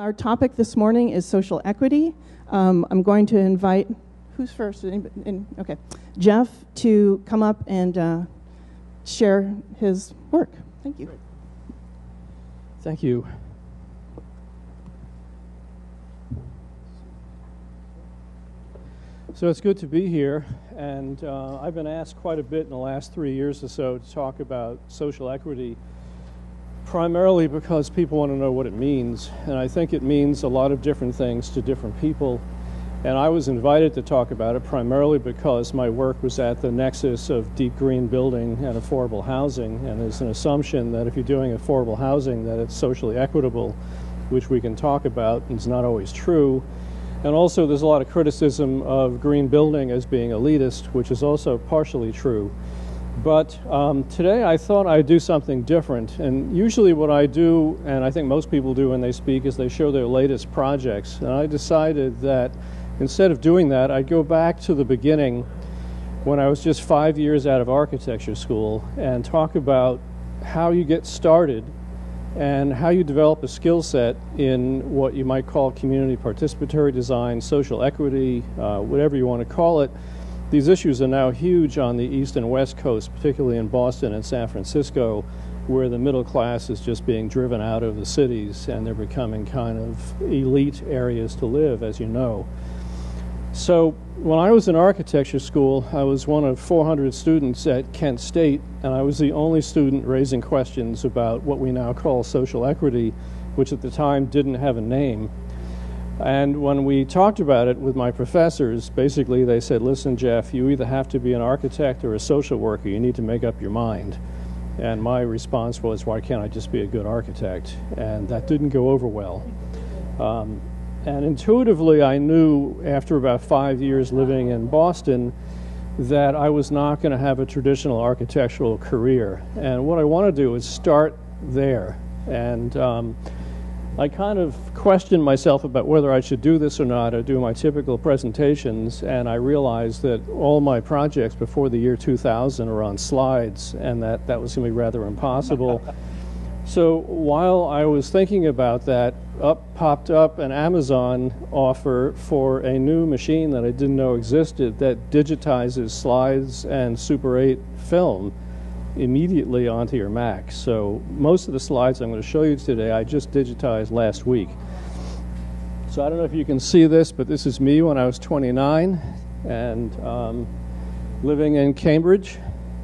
Our topic this morning is social equity. I'm going to invite, who's first? Okay, Jeff to come up and share his work. Thank you. Thank you. So it's good to be here, and I've been asked quite a bit in the last 3 years or so to talk about social equity, primarily because people want to know what it means, and I think it means a lot of different things to different people. And I was invited to talk about it primarily because my work was at the nexus of deep green building and affordable housing, and there's an assumption that if you're doing affordable housing that it's socially equitable, which we can talk about, and it's not always true. And also there's a lot of criticism of green building as being elitist, which is also partially true. But today I thought I'd do something different, and usually what I do, and I think most people do when they speak, is they show their latest projects. And I decided that instead of doing that, I'd go back to the beginning when I was just 5 years out of architecture school and talk about how you get started and how you develop a skill set in what you might call community participatory design, social equity, whatever you want to call it. These issues are now huge on the East and West Coast, particularly in Boston and San Francisco, where the middle class is just being driven out of the cities and they're becoming kind of elite areas to live, as you know. So when I was in architecture school, I was one of 400 students at Kent State, and I was the only student raising questions about what we now call social equity, which at the time didn't have a name. And when we talked about it with my professors, basically they said, listen, Jeff, you either have to be an architect or a social worker. You need to make up your mind. And my response was, why can't I just be a good architect? And that didn't go over well. And intuitively, I knew after about 5 years living in Boston that I was not going to have a traditional architectural career. And what I want to do is start there. And I kind of questioned myself about whether I should do this or not, or do my typical presentations, and I realized that all my projects before the year 2000 are on slides, and that was going to be rather impossible. So while I was thinking about that, popped up an Amazon offer for a new machine that I didn't know existed that digitizes slides and Super 8 film immediately onto your Mac. So most of the slides I'm going to show you today I just digitized last week. So I don't know if you can see this, but this is me when I was 29 and living in Cambridge.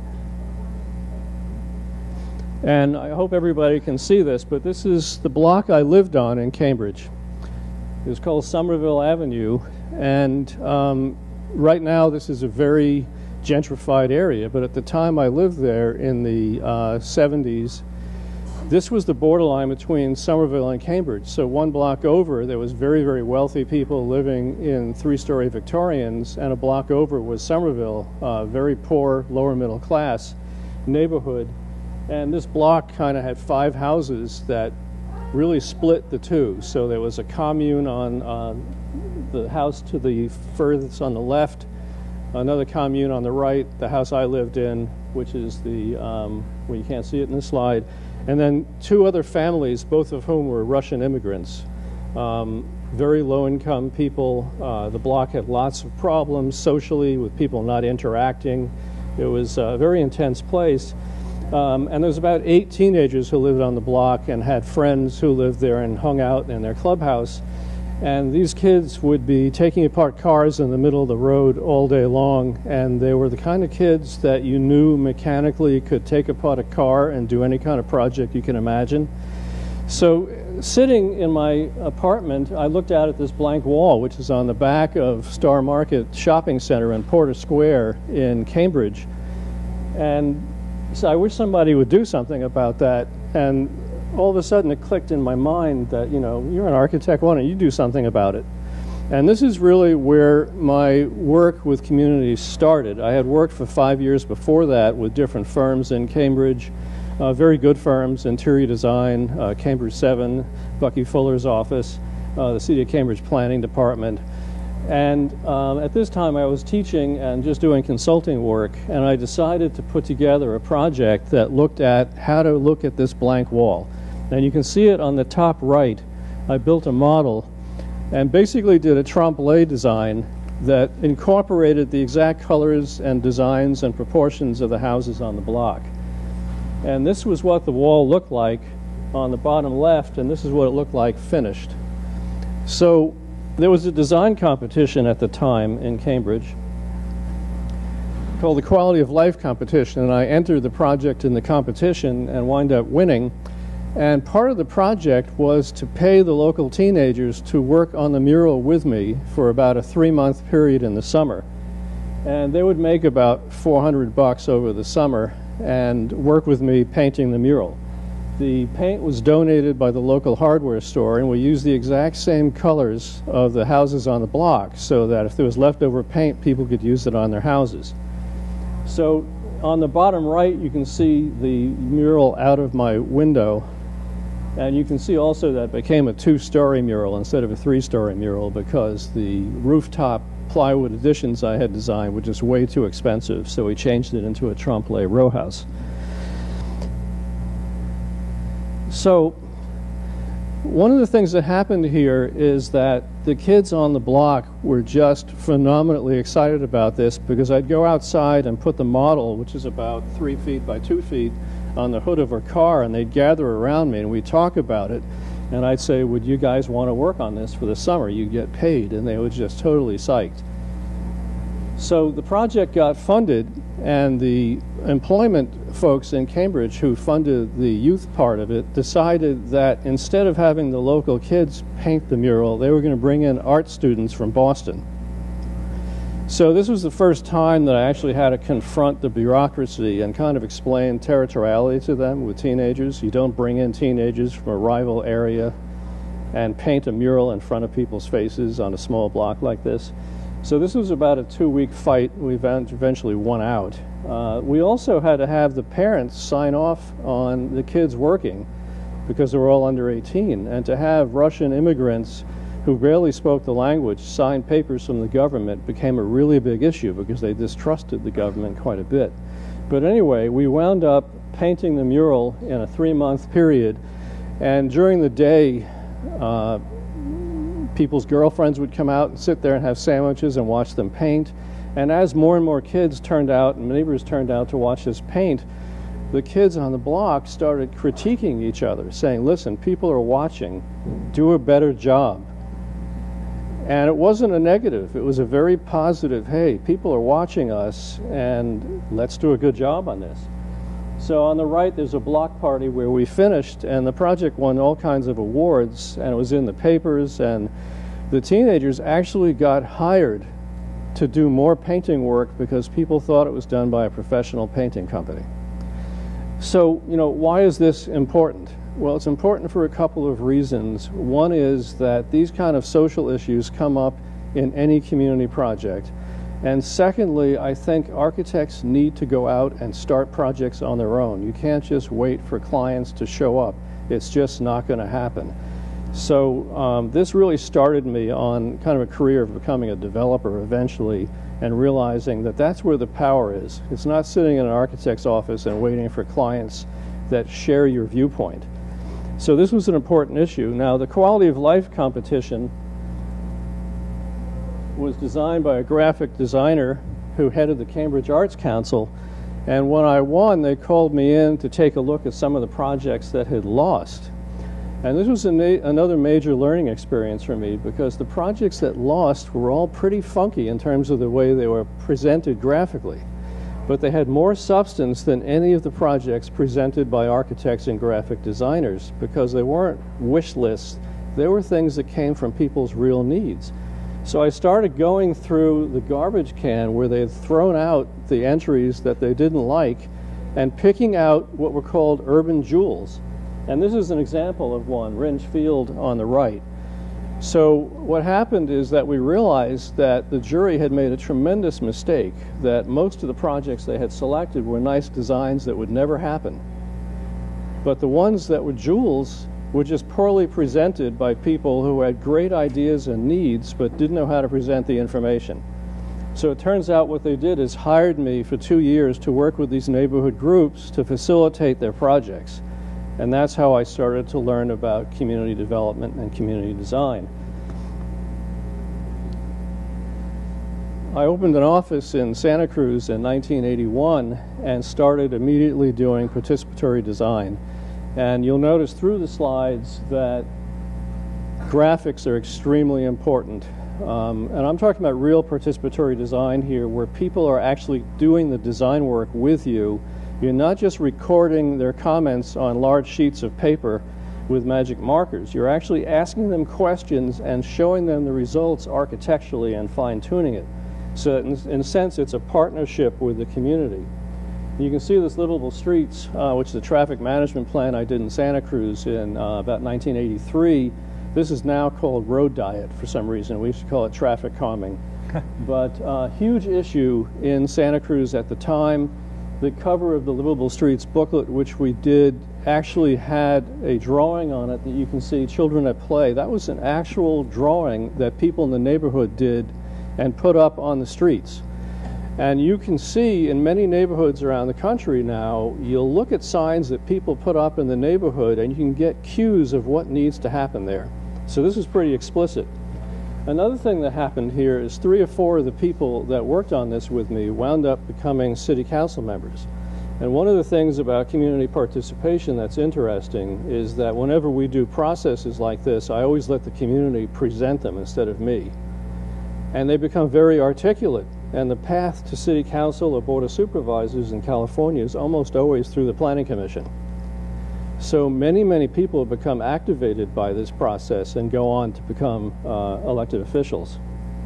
And I hope everybody can see this, but this is the block I lived on in Cambridge. It was called Somerville Avenue, and right now this is a very gentrified area, but at the time I lived there in the 70s, this was the borderline between Somerville and Cambridge. So one block over, there was very, very wealthy people living in three-story Victorians, and a block over was Somerville, very poor, lower middle class neighborhood. And this block kind of had 5 houses that really split the two. So there was a commune on the house to the furthest on the left, another commune on the right, the house I lived in, which is the, well, you can't see it in this slide, and then 2 other families, both of whom were Russian immigrants. Very low-income people. The block had lots of problems socially with people not interacting. It was a very intense place. And there was about 8 teenagers who lived on the block and had friends who lived there and hung out in their clubhouse. And these kids would be taking apart cars in the middle of the road all day long, and they were the kind of kids that you knew mechanically could take apart a car and do any kind of project you can imagine. So sitting in my apartment, I looked out at this blank wall, which is on the back of Star Market Shopping Center in Porter Square in Cambridge. And so I wish somebody would do something about that. And all of a sudden it clicked in my mind that, you know, you're an architect, why don't you do something about it? And this is really where my work with communities started. I had worked for 5 years before that with different firms in Cambridge, very good firms, interior design, Cambridge 7, Bucky Fuller's office, the City of Cambridge Planning Department. And at this time I was teaching and just doing consulting work, and I decided to put together a project that looked at how to look at this blank wall. And you can see it on the top right. I built a model and basically did a trompe-l'oeil design that incorporated the exact colors and designs and proportions of the houses on the block. And this was what the wall looked like on the bottom left, and this is what it looked like finished. So there was a design competition at the time in Cambridge called the Quality of Life Competition, and I entered the project in the competition and wound up winning. And part of the project was to pay the local teenagers to work on the mural with me for about a 3-month period in the summer. And they would make about $400 over the summer and work with me painting the mural. The paint was donated by the local hardware store, and we used the exact same colors of the houses on the block so that if there was leftover paint, people could use it on their houses. So on the bottom right, you can see the mural out of my window, and you can see also that it became a 2-story mural instead of a 3-story mural because the rooftop plywood additions I had designed were just way too expensive, so we changed it into a trompe-l'oeil row house. So one of the things that happened here is that the kids on the block were just phenomenally excited about this because I'd go outside and put the model, which is about 3 feet by 2 feet, on the hood of a car, and they'd gather around me and we'd talk about it, and I'd say, would you guys want to work on this for the summer? You get paid, and they were just totally psyched. So the project got funded, and the employment folks in Cambridge who funded the youth part of it decided that instead of having the local kids paint the mural, they were going to bring in art students from Boston. So this was the first time that I actually had to confront the bureaucracy and kind of explain territoriality to them with teenagers. You don't bring in teenagers from a rival area and paint a mural in front of people's faces on a small block like this. So this was about a 2-week fight. We eventually won out. We also had to have the parents sign off on the kids working because they were all under 18, and to have Russian immigrants who barely spoke the language sign papers from the government became a really big issue because they distrusted the government quite a bit. But anyway, we wound up painting the mural in a 3-month period, and during the day, people's girlfriends would come out and sit there and have sandwiches and watch them paint. And as more and more kids turned out and neighbors turned out to watch us paint, the kids on the block started critiquing each other, saying, listen, people are watching, do a better job. And it wasn't a negative, it was a very positive, hey, people are watching us and let's do a good job on this. So on the right there's a block party where we finished, and the project won all kinds of awards, and it was in the papers, and the teenagers actually got hired to do more painting work because people thought it was done by a professional painting company. So, you know, why is this important? Well, it's important for a couple of reasons. One is that these kind of social issues come up in any community project. And secondly, I think architects need to go out and start projects on their own. You can't just wait for clients to show up. It's just not going to happen. So this really started me on kind of a career of becoming a developer eventually, and realizing that that's where the power is. It's not sitting in an architect's office and waiting for clients that share your viewpoint. So this was an important issue. Now, the quality of life competition was designed by a graphic designer who headed the Cambridge Arts Council, and when I won, they called me in to take a look at some of the projects that had lost. And this was another major learning experience for me, because the projects that lost were all pretty funky in terms of the way they were presented graphically. But they had more substance than any of the projects presented by architects and graphic designers, because they weren't wish lists. They were things that came from people's real needs. So I started going through the garbage can where they had thrown out the entries that they didn't like, and picking out what were called urban jewels. And this is an example of one, Ringe Field on the right. So what happened is that we realized that the jury had made a tremendous mistake, that most of the projects they had selected were nice designs that would never happen. But the ones that were jewels were just poorly presented by people who had great ideas and needs but didn't know how to present the information. So it turns out what they did is hired me for 2 years to work with these neighborhood groups to facilitate their projects. And that's how I started to learn about community development and community design. I opened an office in Santa Cruz in 1981 and started immediately doing participatory design. And you'll notice through the slides that graphics are extremely important. And I'm talking about real participatory design here, where people are actually doing the design work with you. You're not just recording their comments on large sheets of paper with magic markers. You're actually asking them questions and showing them the results architecturally and fine-tuning it. So in a sense, it's a partnership with the community. You can see this Livable Streets, which is a traffic management plan I did in Santa Cruz in about 1983. This is now called Road Diet for some reason. We used to call it traffic calming. But huge issue in Santa Cruz at the time. The cover of the Livable Streets booklet, which we did, actually had a drawing on it that you can see, Children at Play. That was an actual drawing that people in the neighborhood did and put up on the streets. And you can see in many neighborhoods around the country now, you'll look at signs that people put up in the neighborhood and you can get cues of what needs to happen there. So this is pretty explicit. Another thing that happened here is 3 or 4 of the people that worked on this with me wound up becoming city council members. And one of the things about community participation that's interesting is that whenever we do processes like this, I always let the community present them instead of me. And they become very articulate. And the path to city council or board of supervisors in California is almost always through the planning commission. So many people have become activated by this process and go on to become elected officials.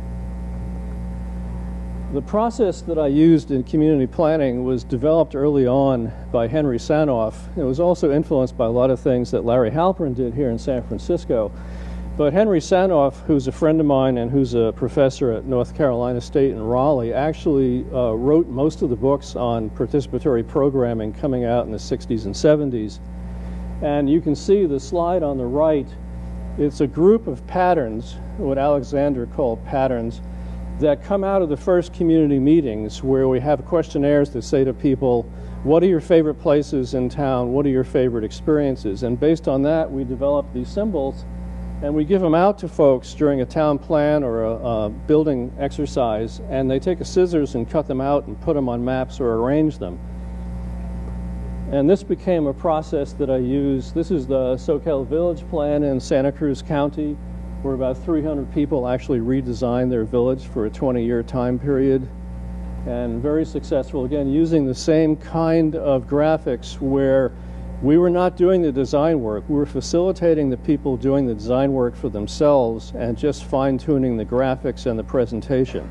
The process that I used in community planning was developed early on by Henry Sanoff. It was also influenced by a lot of things that Larry Halpern did here in San Francisco. But Henry Sanoff, who's a friend of mine and who's a professor at North Carolina State in Raleigh, actually wrote most of the books on participatory programming coming out in the 60s and 70s. And you can see the slide on the right. It's a group of patterns, what Alexander called patterns, that come out of the first community meetings where we have questionnaires that say to people, what are your favorite places in town? What are your favorite experiences? And based on that, we develop these symbols and we give them out to folks during a town plan or a building exercise, and they take a scissors and cut them out and put them on maps or arrange them. And this became a process that I use. This is the Soquel Village plan in Santa Cruz County, where about 300 people actually redesigned their village for a 20-year time period. And very successful, again, using the same kind of graphics where we were not doing the design work. We were facilitating the people doing the design work for themselves and just fine-tuning the graphics and the presentation.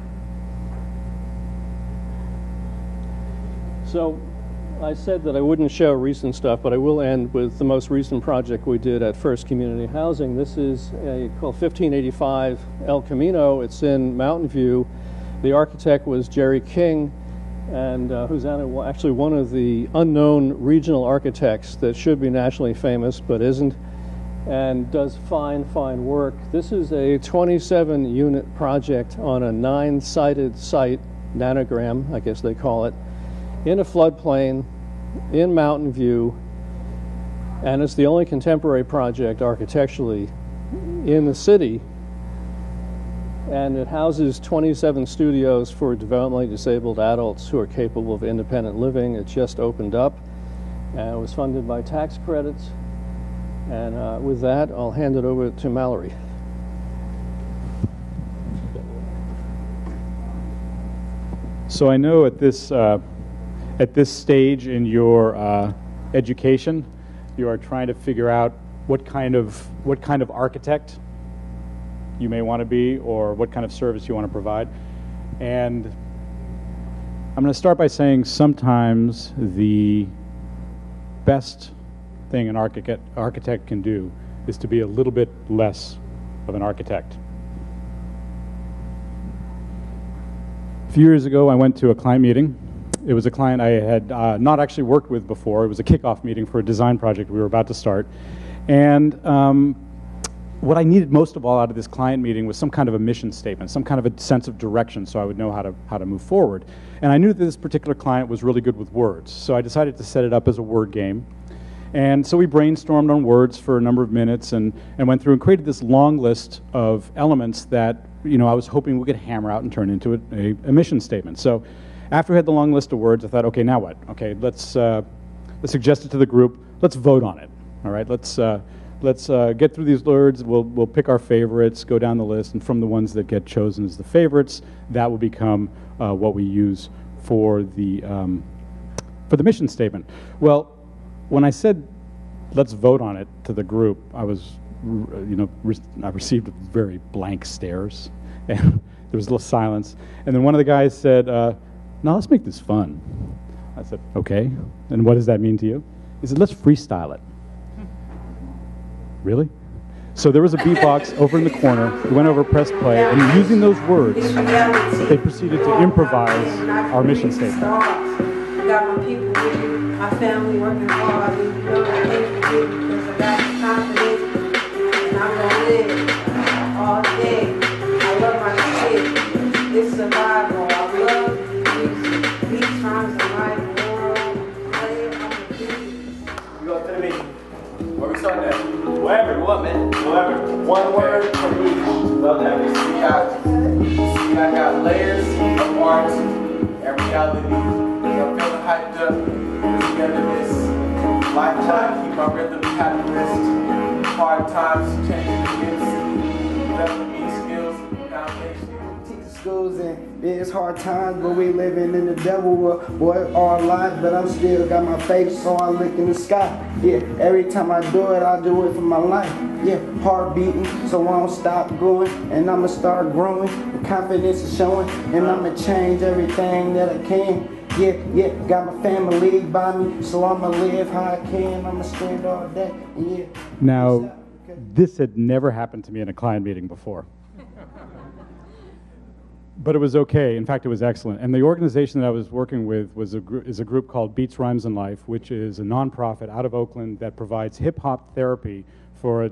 So I said that I wouldn't show recent stuff, but I will end with the most recent project we did at First Community Housing. This is called 1585 El Camino. It's in Mountain View. The architect was Jerry King, and who's actually one of the unknown regional architects that should be nationally famous but isn't, and does fine work. This is a 27-unit project on a 9-sided site, nanogram, I guess they call it, in a floodplain, in Mountain View, and it's the only contemporary project architecturally in the city. And it houses 27 studios for developmentally disabled adults who are capable of independent living. It just opened up, and it was funded by tax credits. And with that, I'll hand it over to Mallory. So I know at this stage in your education, you are trying to figure out what kind of architect you may want to be, or what kind of service you want to provide. And I'm going to start by saying sometimes the best thing an architect can do is to be a little bit less of an architect. A few years ago, I went to a client meeting. It was a client I had not actually worked with before. It was a kickoff meeting for a design project we were about to start. And what I needed most of all out of this client meeting was some kind of a mission statement, some kind of a sense of direction so I would know how to move forward. And I knew that this particular client was really good with words, so I decided to set it up as a word game. And so we brainstormed on words for a number of minutes and went through and created this long list of elements that, you know, I was hoping we could hammer out and turn into a mission statement. So after we had the long list of words, I thought, okay, now what? Okay, let's suggest it to the group. Let's vote on it. All right, let's get through these words. We'll pick our favorites, go down the list, and from the ones that get chosen as the favorites, that will become what we use for the mission statement. Well, when I said let's vote on it to the group, I was, you know, I received very blank stares, and there was a little silence. And then one of the guys said, "Now let's make this fun." I said, "Okay." And what does that mean to you? He said, "Let's freestyle it." Really? So there was a beatbox over in the corner. We went over, pressed play, and using those words, they proceeded to improvise our mission statement. I got my people with me, my family working hard. You know, I can't forget because I got confidence and I'm gonna live all day. I love my kids. It's survival. I love these times in life, world, play on the beat. We go to the meeting. Where we starting at? Wherever, what man? Whatever. One word for each. Love that. See, I got layers of art and reality. I'm feeling hyped up. Put together this lifetime. Keep my rhythm capitalist. Hard times, changing the gifts. Developing me skills, foundation. Teacher schools and it's hard times, but we living in the devil world. Boy, all life, but I'm still got my faith, so I look in the sky. Yeah, every time I do it, I do it for my life. Yeah, heart beating, so I don't stop going, and I'ma start growing. The confidence is showing, and I'ma change everything that I can. Yeah, got my family by me, so I'ma live how I can. I'ma stand all day, and yeah. Now, this had never happened to me in a client meeting before. But it was okay. In fact, it was excellent. And the organization that I was working with was is a group called Beats, Rhymes, and Life, which is a nonprofit out of Oakland that provides hip-hop therapy for a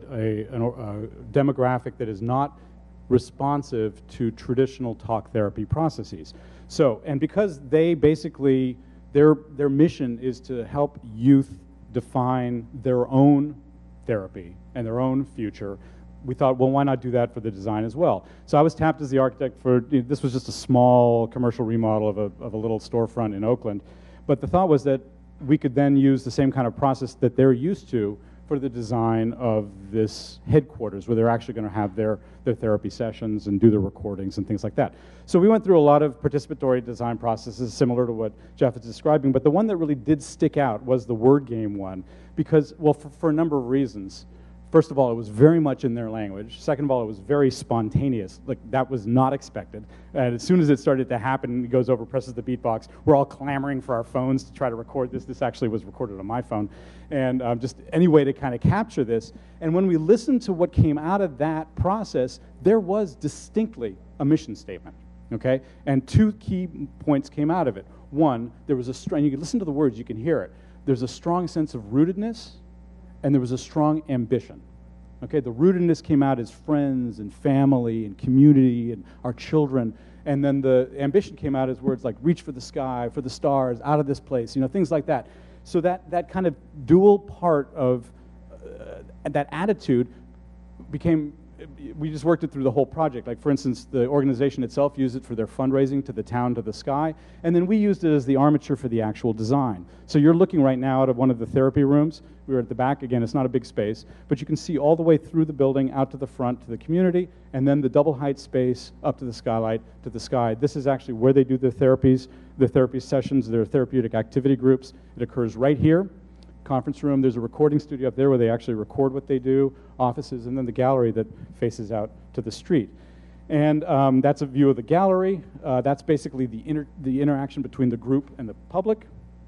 demographic that is not responsive to traditional talk therapy processes. So, and because they basically, their mission is to help youth define their own therapy and their own future, we thought, well, why not do that for the design as well? So I was tapped as the architect for, you know, this was just a small commercial remodel of a little storefront in Oakland. But the thought was that we could then use the same kind of process that they're used to for the design of this headquarters, where they're actually going to have their therapy sessions and do their recordings and things like that. So we went through a lot of participatory design processes similar to what Jeff is describing, but the one that really did stick out was the word game one, because, well, for a number of reasons. First of all, it was very much in their language. Second of all, it was very spontaneous. Like, that was not expected. And as soon as it started to happen, he goes over, presses the beatbox. We're all clamoring for our phones to try to record this. This actually was recorded on my phone. And just any way to kind of capture this. And when we listened to what came out of that process, there was distinctly a mission statement, okay? And two key points came out of it. One, there was a strong, you can listen to the words, you can hear it. There's a strong sense of rootedness, and there was a strong ambition. Okay, the rootedness came out as friends and family and community and our children, and then the ambition came out as words like reach for the sky, for the stars, out of this place, you know, things like that. So that kind of dual part of that attitude became, we just worked it through the whole project. Like, for instance, the organization itself used it for their fundraising, to the town, to the sky, and then we used it as the armature for the actual design. So you're looking right now out of one of the therapy rooms. We were at the back. Again, it's not a big space, but you can see all the way through the building, out to the front, to the community, and then the double height space up to the skylight, to the sky. This is actually where they do their therapies, their therapy sessions, their therapeutic activity groups. It occurs right here. Conference room, there's a recording studio up there where they actually record what they do, offices, and then the gallery that faces out to the street. And that's a view of the gallery. That's basically the interaction between the group and the public.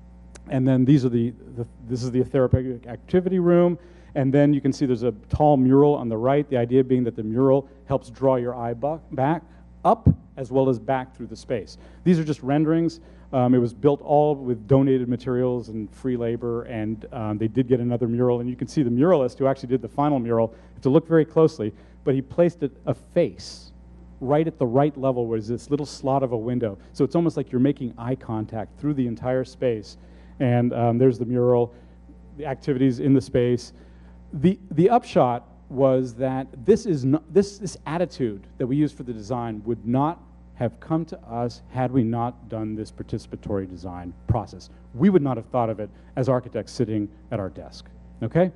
And then these are this is the therapeutic activity room. And then you can see there's a tall mural on the right, the idea being that the mural helps draw your eye back up as well as back through the space. These are just renderings. It was built all with donated materials and free labor, and they did get another mural. And you can see the muralist who actually did the final mural, you have to look very closely, but he placed a face right at the right level where there's this little slot of a window. So it's almost like you're making eye contact through the entire space. And there's the mural. the activities in the space. The upshot was that this attitude that we use for the design would not have come to us had we not done this participatory design process. We would not have thought of it as architects sitting at our desk, okay?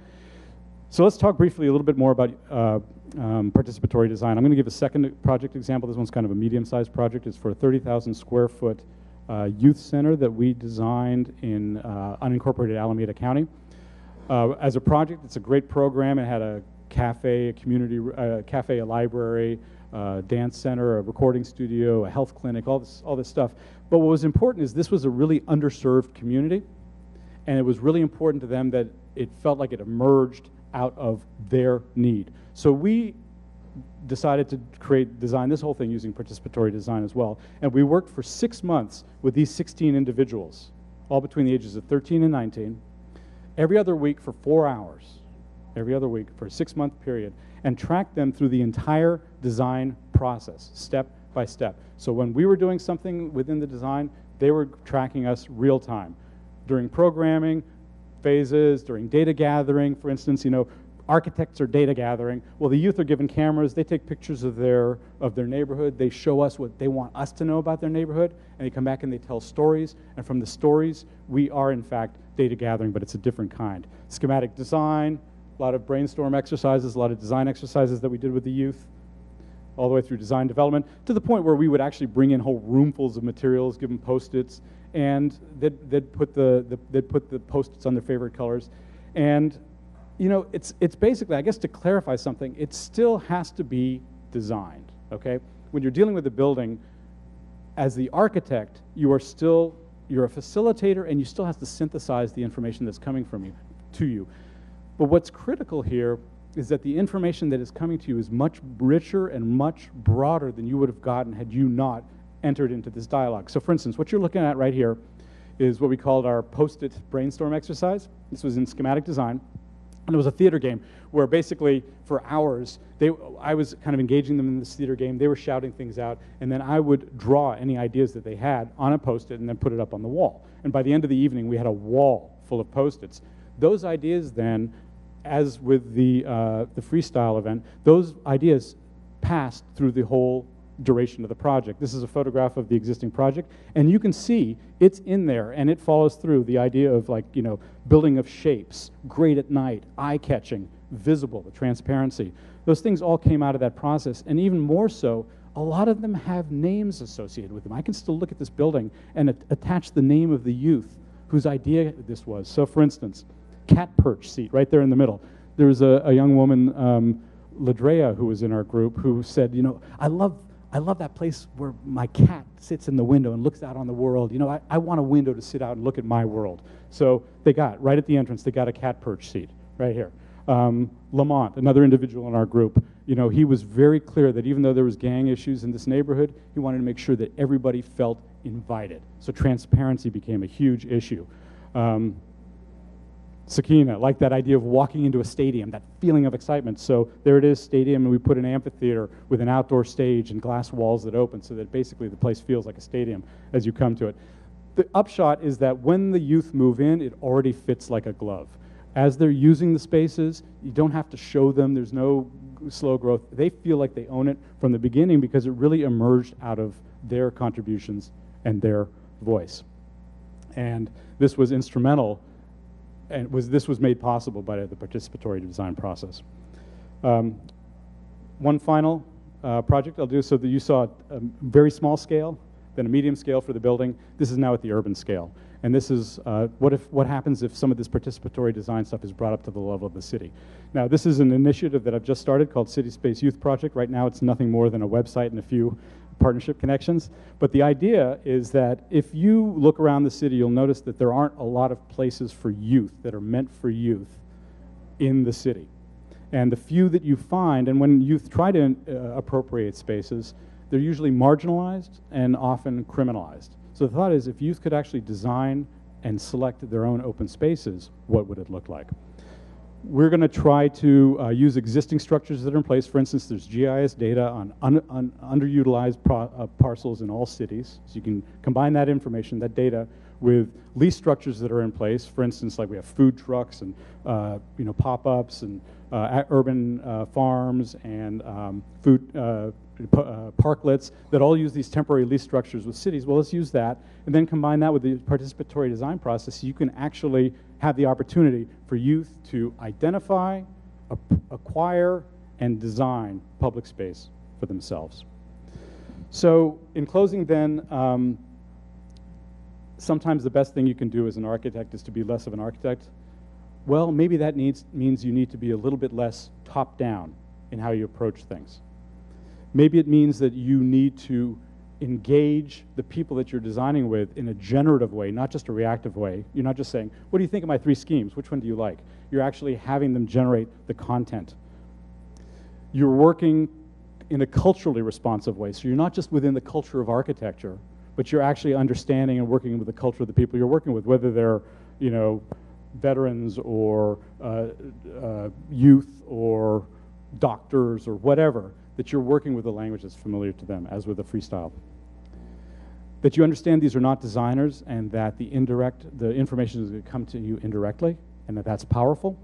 So let's talk briefly a little bit more about participatory design. I'm going to give a second project example. This one's kind of a medium-sized project. It's for a 30,000 square foot youth center that we designed in unincorporated Alameda County. As a project, it's a great program. It had a cafe, a community cafe, a library, dance center, a recording studio, a health clinic, all this stuff. But what was important is this was a really underserved community, and it was really important to them that it felt like it emerged out of their need. So we decided to design this whole thing using participatory design as well. And we worked for 6 months with these 16 individuals, all between the ages of 13 and 19, every other week for 4 hours, every other week for a 6-month period, and tracked them through the entire design process, step by step. So when we were doing something within the design, they were tracking us real time. During programming phases, during data gathering, for instance, you know, architects are data gathering. Well, the youth are given cameras. They take pictures of their neighborhood. They show us what they want us to know about their neighborhood, and they come back and they tell stories. And from the stories, we are, in fact, data gathering, but it's a different kind. Schematic design, a lot of brainstorm exercises, a lot of design exercises that we did with the youth, all the way through design development, to the point where we would actually bring in whole roomfuls of materials, give them Post-its, and they'd put the Post-its on their favorite colors. And you know, it's basically, I guess to clarify something, it still has to be designed, okay? When you're dealing with a building, as the architect, you're a facilitator, and you still have to synthesize the information that's coming to you. But what's critical here is that the information that is coming to you is much richer and much broader than you would have gotten had you not entered into this dialogue. So for instance, what you're looking at right here is what we called our Post-it brainstorm exercise. This was in schematic design. And it was a theater game where basically for hours, I was kind of engaging them in this theater game. They were shouting things out, and then I would draw any ideas that they had on a Post-it and then put it up on the wall. And by the end of the evening, we had a wall full of Post-its. Those ideas then, as with the freestyle event, those ideas passed through the whole duration of the project. This is a photograph of the existing project, and you can see it's in there, and it follows through the idea of, like, you know, building of shapes, great at night, eye-catching, visible, the transparency. Those things all came out of that process, and even more so, a lot of them have names associated with them. I can still look at this building and attach the name of the youth whose idea this was. So for instance, cat perch seat right there in the middle. There was a young woman, Ladrea, who was in our group, who said, you know, I love that place where my cat sits in the window and looks out on the world. You know, I want a window to sit out and look at my world. So they got, right at the entrance, they got a cat perch seat right here. Lamont, another individual in our group, you know, he was very clear that even though there was gang issues in this neighborhood, he wanted to make sure that everybody felt invited. So transparency became a huge issue. Sakina liked that idea of walking into a stadium, that feeling of excitement. So there it is, stadium, and we put an amphitheater with an outdoor stage and glass walls that open so that basically the place feels like a stadium as you come to it. The upshot is that when the youth move in, it already fits like a glove. As they're using the spaces, you don't have to show them, there's no slow growth. They feel like they own it from the beginning because it really emerged out of their contributions and their voice. And this was instrumental, and this was made possible by the participatory design process. One final project I'll do, so that you saw a very small scale, then a medium scale for the building. This is now at the urban scale. And this is what happens if some of this participatory design stuff is brought up to the level of the city. Now, this is an initiative that I've just started called City Space Youth Project. Right now, it's nothing more than a website and a few partnership connections. But the idea is that if you look around the city, you'll notice that there aren't a lot of places for youth that are meant for youth in the city. And the few that you find, and when youth try to appropriate spaces, they're usually marginalized and often criminalized. So the thought is, if youth could actually design and select their own open spaces, what would it look like? We're going to try to use existing structures that are in place. For instance, there's GIS data on underutilized parcels in all cities. So you can combine that information, that data, with lease structures that are in place. For instance, like we have food trucks and pop-ups and urban farms and food parklets that all use these temporary lease structures with cities. Well, let's use that and then combine that with the participatory design process so you can actually have the opportunity for youth to identify, acquire, and design public space for themselves. So in closing then, sometimes the best thing you can do as an architect is to be less of an architect. Well, maybe that means you need to be a little bit less top-down in how you approach things. Maybe it means that you need to engage the people that you're designing with in a generative way, not just a reactive way. You're not just saying, what do you think of my 3 schemes? Which one do you like? You're actually having them generate the content. You're working in a culturally responsive way. So you're not just within the culture of architecture, but you're actually understanding and working with the culture of the people you're working with, whether they're, veterans or youth or doctors or whatever, that you're working with a language that's familiar to them, as with a freestyle. That you understand these are not designers and that the information is going to come to you indirectly and that that's powerful.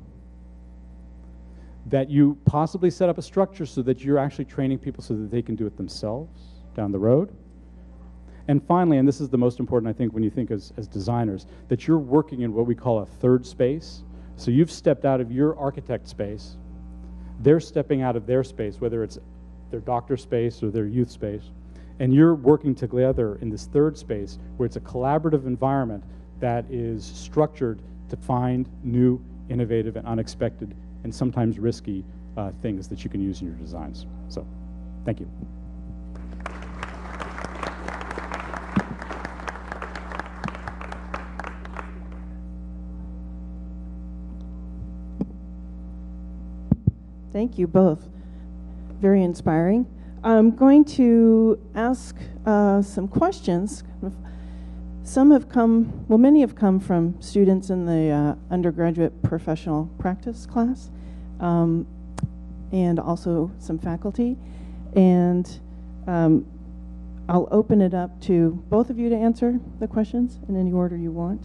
That you possibly set up a structure so that you're actually training people so that they can do it themselves down the road. And finally, and this is the most important, I think, when you think as designers, that you're working in what we call a third space. So you've stepped out of your architect space. They're stepping out of their space, whether it's their doctor space or their youth space. And you're working together in this third space where it's a collaborative environment that is structured to find new, innovative, and unexpected, and sometimes risky things that you can use in your designs. So, thank you. Thank you both. Very inspiring. I'm going to ask some questions. Some have come, well, many have come from students in the undergraduate professional practice class, and also some faculty. And I'll open it up to both of you to answer the questions in any order you want.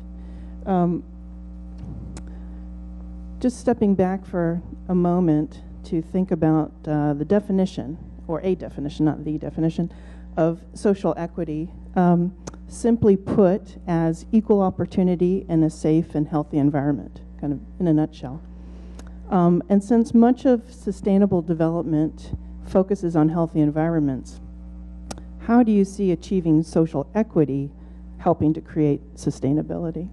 Just stepping back for a moment to think about the definition, or a definition, not the definition, of social equity. Simply put, as equal opportunity in a safe and healthy environment, kind of in a nutshell. And since much of sustainable development focuses on healthy environments, how do you see achieving social equity helping to create sustainability?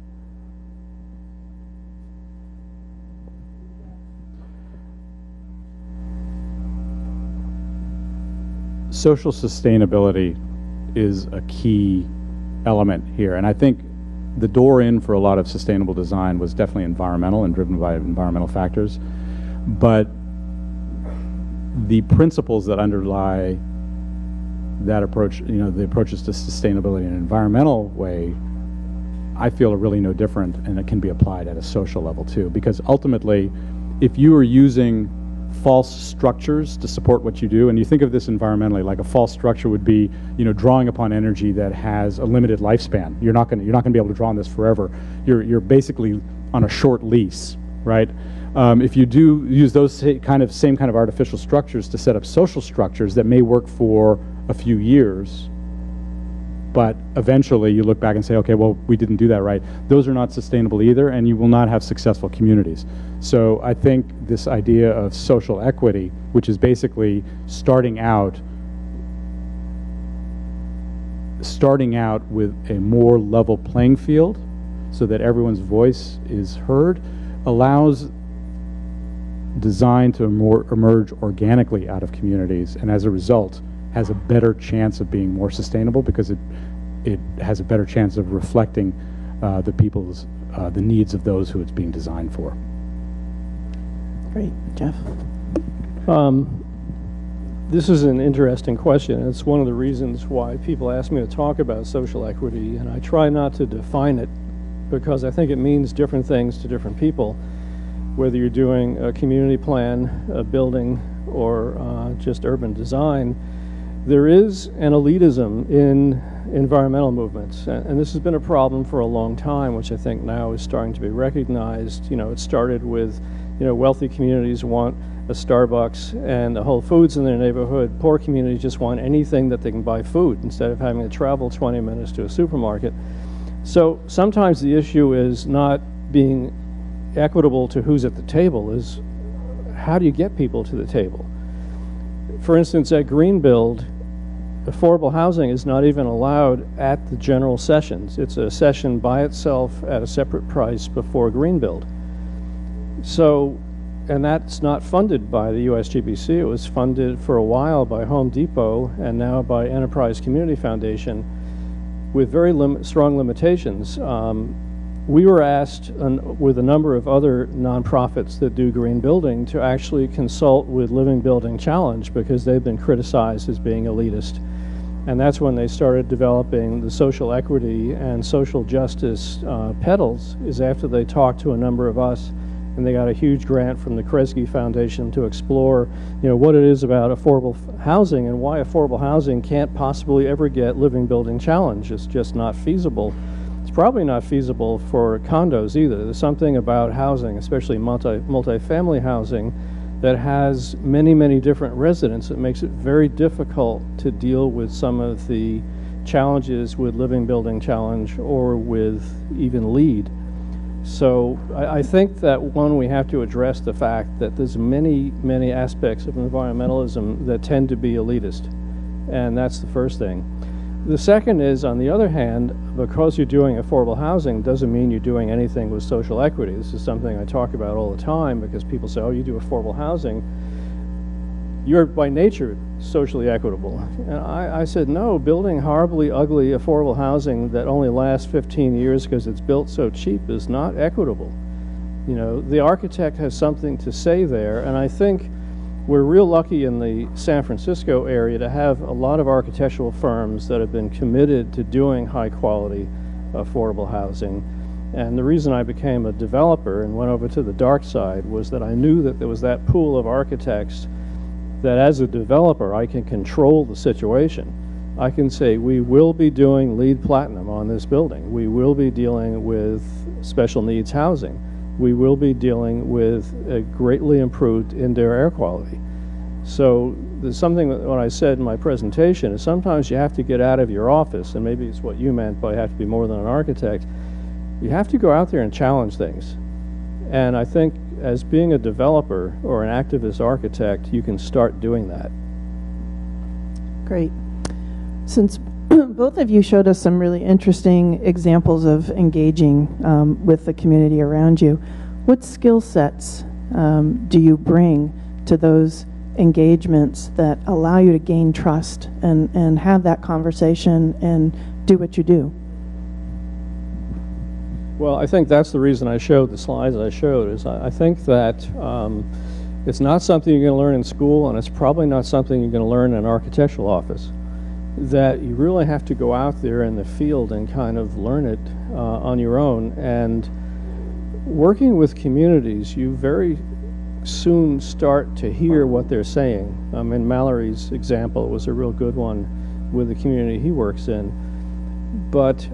Social sustainability is a key element here. And I think the door in for a lot of sustainable design was definitely environmental and driven by environmental factors. But the principles that underlie that approach, the approaches to sustainability in an environmental way, I feel are really no different, and it can be applied at a social level too. Because ultimately, if you are using false structures to support what you do, and you think of this environmentally, like a false structure would be, drawing upon energy that has a limited lifespan. You're not going to be able to draw on this forever. You're basically on a short lease, right? If you do use those same kind of artificial structures to set up social structures that may work for a few years, but eventually you look back and say, okay, well, we didn't do that right. Those are not sustainable either, and you will not have successful communities. So I think this idea of social equity, which is basically starting out with a more level playing field so that everyone's voice is heard, allows design to emerge organically out of communities, and as a result has a better chance of being more sustainable because it has a better chance of reflecting the needs of those who it's being designed for. Great. Jeff? This is an interesting question. It's one of the reasons why people ask me to talk about social equity, and I try not to define it because I think it means different things to different people, whether you're doing a community plan, a building, or just urban design. There is an elitism in environmental movements, and this has been a problem for a long time, which I think now is starting to be recognized. You know, it started with, you know, wealthy communities want a Starbucks and a Whole Foods in their neighborhood. Poor communities just want anything that they can buy food instead of having to travel 20 minutes to a supermarket. So sometimes the issue is not being equitable to who's at the table, is how do you get people to the table? For instance, at Greenbuild, affordable housing is not even allowed at the general sessions. It's a session by itself at a separate price before Greenbuild. So, and that's not funded by the USGBC. It was funded for a while by Home Depot and now by Enterprise Community Foundation with very strong limitations. We were asked, with a number of other nonprofits that do green building, to actually consult with Living Building Challenge because they've been criticized as being elitist. And that's when they started developing the social equity and social justice pedals, is after they talked to a number of us, and they got a huge grant from the Kresge Foundation to explore, you know, what it is about affordable housing and why affordable housing can't possibly ever get Living Building Challenge. It's just not feasible. It's probably not feasible for condos either. There's something about housing, especially multi-family housing, that has many, many different residents that makes it very difficult to deal with some of the challenges with Living Building Challenge or with even LEED. So I think that, one, we have to address the fact that there's many, many aspects of environmentalism that tend to be elitist, and that's the first thing. The second is, on the other hand, because you're doing affordable housing doesn't mean you're doing anything with social equity. This is something I talk about all the time because people say, oh, you do affordable housing, you're by nature socially equitable. And I said, no, building horribly ugly affordable housing that only lasts 15 years because it's built so cheap is not equitable. You know, the architect has something to say there, and I think we're real lucky in the San Francisco area to have a lot of architectural firms that have been committed to doing high quality affordable housing. And the reason I became a developer and went over to the dark side was that I knew that there was that pool of architects that as a developer I can control the situation. I can say we will be doing LEED Platinum on this building. We will be dealing with special needs housing. We will be dealing with a greatly improved indoor air quality. So there's something that what I said in my presentation is sometimes you have to get out of your office, and maybe it's what you meant by have to be more than an architect. You have to go out there and challenge things. And I think as being a developer or an activist architect, you can start doing that. Great. Since both of you showed us some really interesting examples of engaging with the community around you, what skill sets do you bring to those engagements that allow you to gain trust and have that conversation and do what you do? Well, I think that's the reason I showed the slides I showed, is I think that it's not something you're going to learn in school, and it's probably not something you're going to learn in an architectural office. That you really have to go out there in the field and kind of learn it on your own. And working with communities, you very soon start to hear what they're saying. In Mallory's example, it was a real good one with the community he works in. But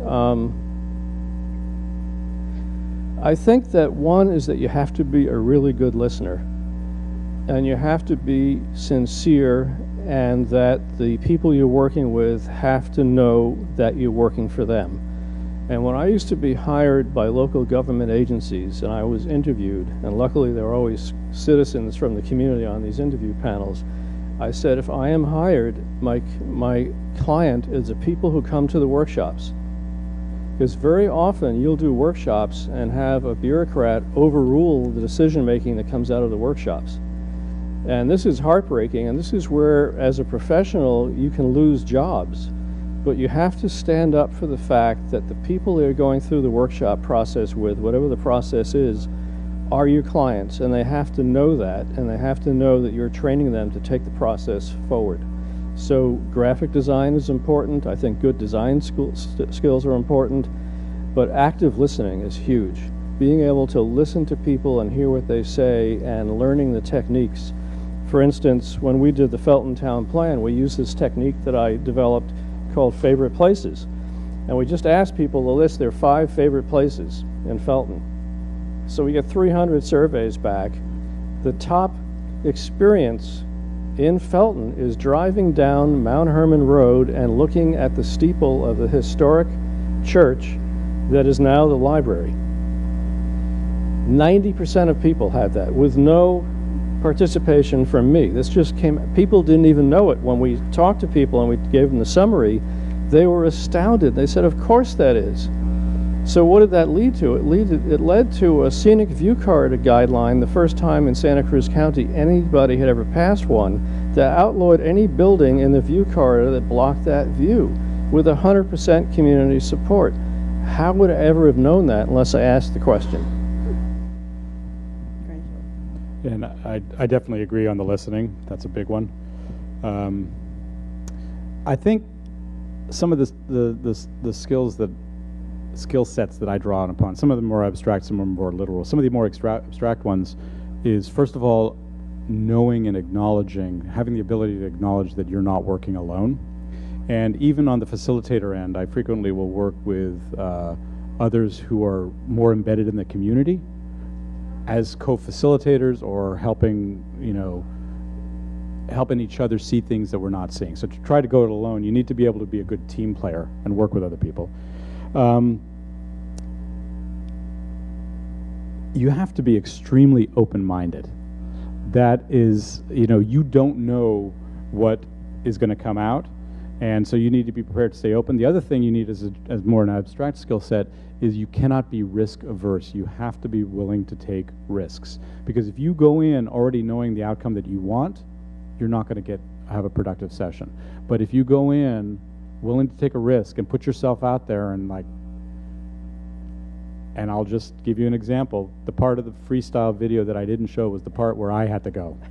I think that one is that you have to be a really good listener, and you have to be sincere, and that the people you're working with have to know that you're working for them. And when I used to be hired by local government agencies and I was interviewed, and luckily there were always citizens from the community on these interview panels, I said, if I am hired, my client is the people who come to the workshops. Because very often you'll do workshops and have a bureaucrat overrule the decision-making that comes out of the workshops. And this is heartbreaking, and this is where, as a professional, you can lose jobs. But you have to stand up for the fact that the people that you're going through the workshop process with, whatever the process is, are your clients, and they have to know that, and they have to know that you're training them to take the process forward. So graphic design is important. I think good design skills are important, but active listening is huge. Being able to listen to people and hear what they say and learning the techniques. For instance, when we did the Felton Town Plan, we used this technique that I developed called favorite places. And we just asked people to list their 5 favorite places in Felton. So we get 300 surveys back. The top experience in Felton is driving down Mount Herman Road and looking at the steeple of the historic church that is now the library. 90% of people had that with no participation from me. This just came, people didn't even know it. When we talked to people and we gave them the summary, they were astounded. They said, of course that is. So what did that lead to? It led to a scenic view corridor guideline, the first time in Santa Cruz County anybody had ever passed one, that outlawed any building in the view corridor that blocked that view with 100% community support. How would I ever have known that unless I asked the question? And I definitely agree on the listening. That's a big one. I think some of the skill sets that I draw upon, some of them more abstract, some of them more literal. Some of the more abstract ones is, first of all, knowing and acknowledging, having the ability to acknowledge that you're not working alone. And even on the facilitator end, I frequently will work with others who are more embedded in the community as co-facilitators or helping, helping each other see things that we're not seeing. So to try to go it alone, you need to be able to be a good team player and work with other people. You have to be extremely open-minded. That is, you don't know what is going to come out, and so you need to be prepared to stay open. The other thing you need as more an abstract skill set is you cannot be risk averse. You have to be willing to take risks, because if you go in already knowing the outcome that you want, you're not going to have a productive session. But if you go in willing to take a risk and put yourself out there and I'll just give you an example. The part of the freestyle video that I didn't show was the part where I had to go.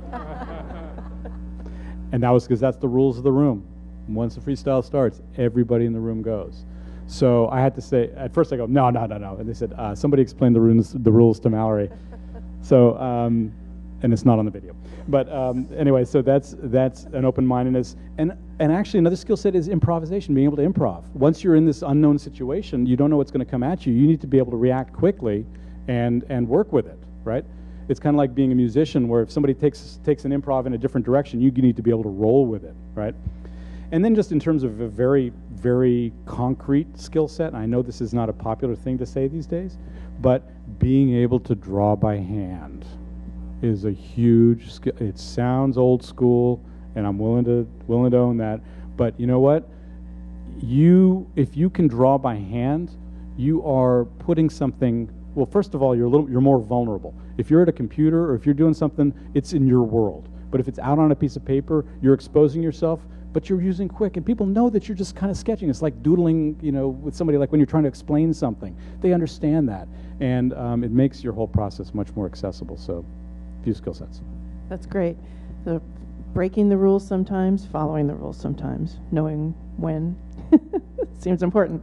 And that was because that's the rules of the room. Once the freestyle starts, everybody in the room goes. So I had to say, at first I go, no. And they said, somebody explained the rules to Mallory. So, and it's not on the video. But anyway, so that's an open-mindedness. And actually another skill set is improvisation, being able to improv. Once you're in this unknown situation, you don't know what's going to come at you. You need to be able to react quickly and work with it, right? It's kind of like being a musician, where if somebody takes an improv in a different direction, you need to be able to roll with it, right? And then just in terms of a very, very concrete skill set, and I know this is not a popular thing to say these days, but being able to draw by hand is a huge skill. It sounds old school, and I'm willing to own that. But you know what? If you can draw by hand, you are putting something. Well, first of all, you're more vulnerable. If you're at a computer or if you're doing something, it's in your world. But if it's out on a piece of paper, you're exposing yourself, but you're using quick, and people know that you're just kind of sketching. It's like doodling, with somebody, like when you're trying to explain something. They understand that, and it makes your whole process much more accessible. So, a few skill sets. That's great. So breaking the rules sometimes, following the rules sometimes, knowing when seems important.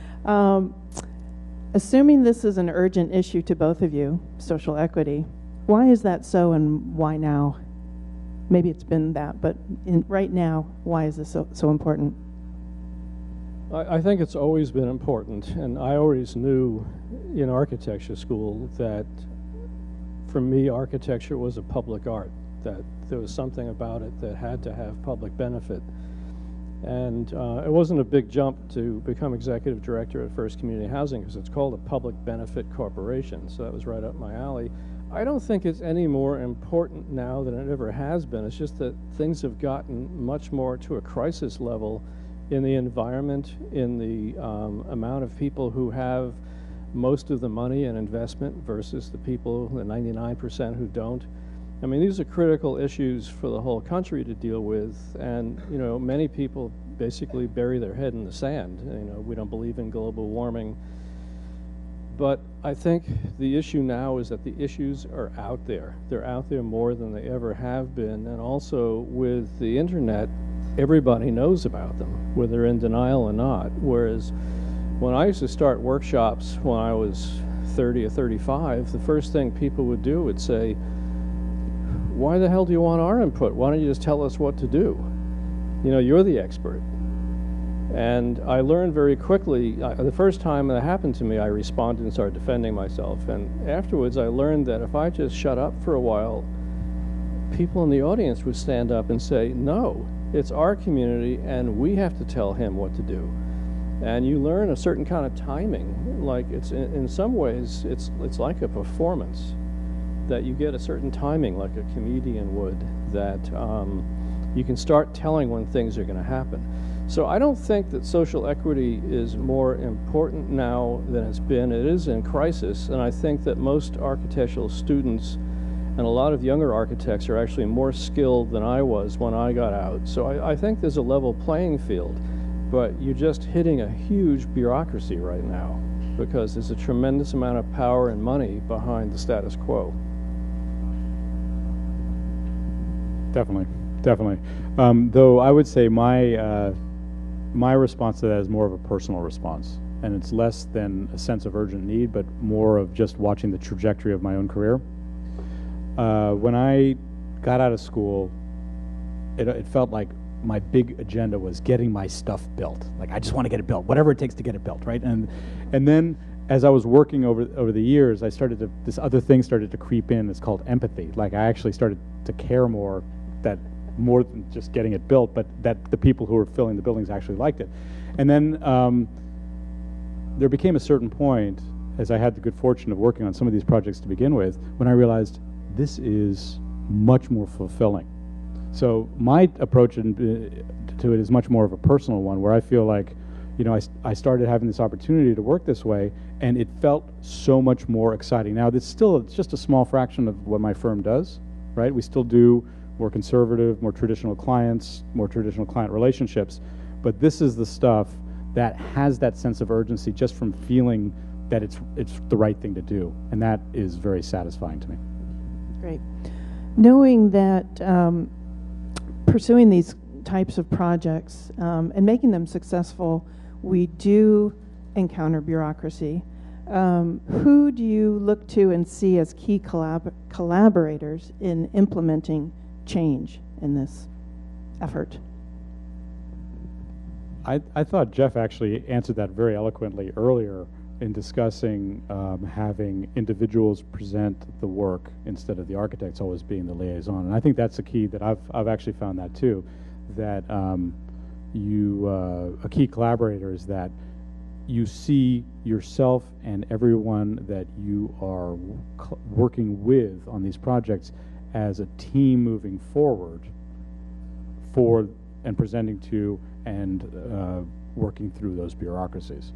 Assuming this is an urgent issue to both of you, social equity, why is that so, and why now? Maybe it's been that, but right now, why is this so important? I think it's always been important, and I always knew in architecture school that for me, architecture was a public art, that there was something about it that had to have public benefit. And it wasn't a big jump to become executive director at First Community Housing, because it's called a public benefit corporation, so that was right up my alley. I don't think it's any more important now than it ever has been. It's just that things have gotten much more to a crisis level in the environment, in the amount of people who have most of the money and investment versus the people, the 99% who don't. I mean, these are critical issues for the whole country to deal with, and many people basically bury their head in the sand. We don't believe in global warming. But I think the issue now is that the issues are out there. They're out there more than they ever have been, and also with the internet, everybody knows about them, whether they're in denial or not. Whereas when I used to start workshops when I was 30 or 35, the first thing people would do would say, why the hell do you want our input? Why don't you just tell us what to do? You know, you're the expert. And I learned very quickly, the first time that happened to me, I responded and started defending myself. And afterwards, I learned that if I just shut up for a while, people in the audience would stand up and say, no, it's our community, and we have to tell him what to do. And you learn a certain kind of timing. Like, it's in some ways, it's like a performance, that you get a certain timing, like a comedian would, that you can start telling when things are going to happen. So I don't think that social equity is more important now than it's been. It is in crisis, and I think that most architectural students and a lot of younger architects are actually more skilled than I was when I got out. So I think there's a level playing field, but you're just hitting a huge bureaucracy right now because there's a tremendous amount of power and money behind the status quo. Definitely, definitely. Though I would say my response to that is more of a personal response, and it's less than a sense of urgent need, but more of just watching the trajectory of my own career. When I got out of school, it felt like my big agenda was getting my stuff built. Like, I just want to get it built, whatever it takes to get it built, right? And then as I was working over the years, this other thing started to creep in. It's called empathy. Like, I actually started to care more than just getting it built, but that the people who were filling the buildings actually liked it. And then there became a certain point, as I had the good fortune of working on some of these projects to begin with, when I realized this is much more fulfilling. So my approach to it is much more of a personal one, where I feel like, you know, I started having this opportunity to work this way, and it felt so much more exciting. Now, it's just a small fraction of what my firm does, right? We still do more conservative, more traditional clients, more traditional client relationships, but this is the stuff that has that sense of urgency just from feeling that it's the right thing to do, and that is very satisfying to me. Great. Knowing that pursuing these types of projects and making them successful, we do encounter bureaucracy. Who do you look to and see as key collaborators in implementing change in this effort? I thought Jeff actually answered that very eloquently earlier in discussing having individuals present the work instead of the architects always being the liaison. And I think that's a key that I've actually found that too, that a key collaborator is that you see yourself and everyone that you are working with on these projects as a team moving forward and presenting to and working through those bureaucracies.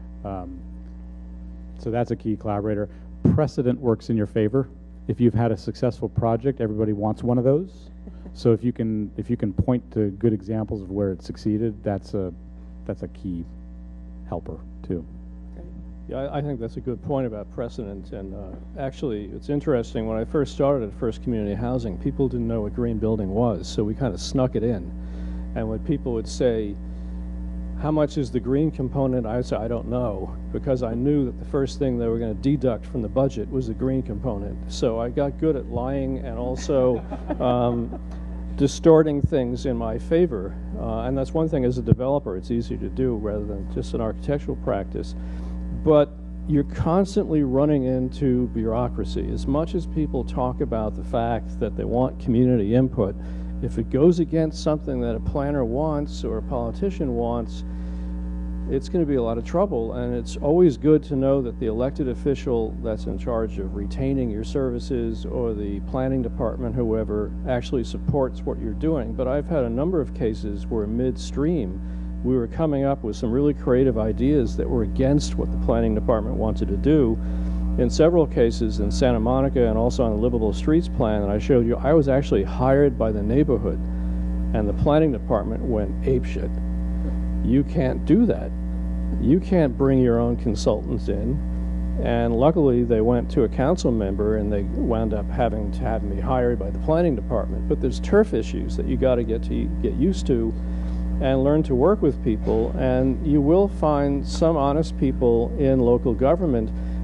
So that's a key collaborator. Precedent works in your favor. If you've had a successful project, everybody wants one of those. So if you can point to good examples of where it succeeded, that's a key helper too. Yeah, I think that's a good point about precedent. And actually, it's interesting. When I first started at First Community Housing, people didn't know what green building was, so we kind of snuck it in. And when people would say, how much is the green component? I would say, I don't know, because I knew that the first thing they were going to deduct from the budget was the green component. So I got good at lying and also distorting things in my favor. And that's one thing as a developer, it's easier to do rather than just an architectural practice. But you're constantly running into bureaucracy. As much as people talk about the fact that they want community input, if it goes against something that a planner wants or a politician wants, it's going to be a lot of trouble. And it's always good to know that the elected official that's in charge of retaining your services or the planning department, whoever, actually supports what you're doing. But I've had a number of cases where midstream we were coming up with some really creative ideas that were against what the planning department wanted to do. In several cases in Santa Monica and also on the Livable Streets plan that I showed you, I was actually hired by the neighborhood, and the planning department went apeshit. You can't do that. You can't bring your own consultants in. And luckily, they went to a council member, and they wound up having to have me hired by the planning department. But there's turf issues that you got to get used to and learn to work with people. And you will find some honest people in local government,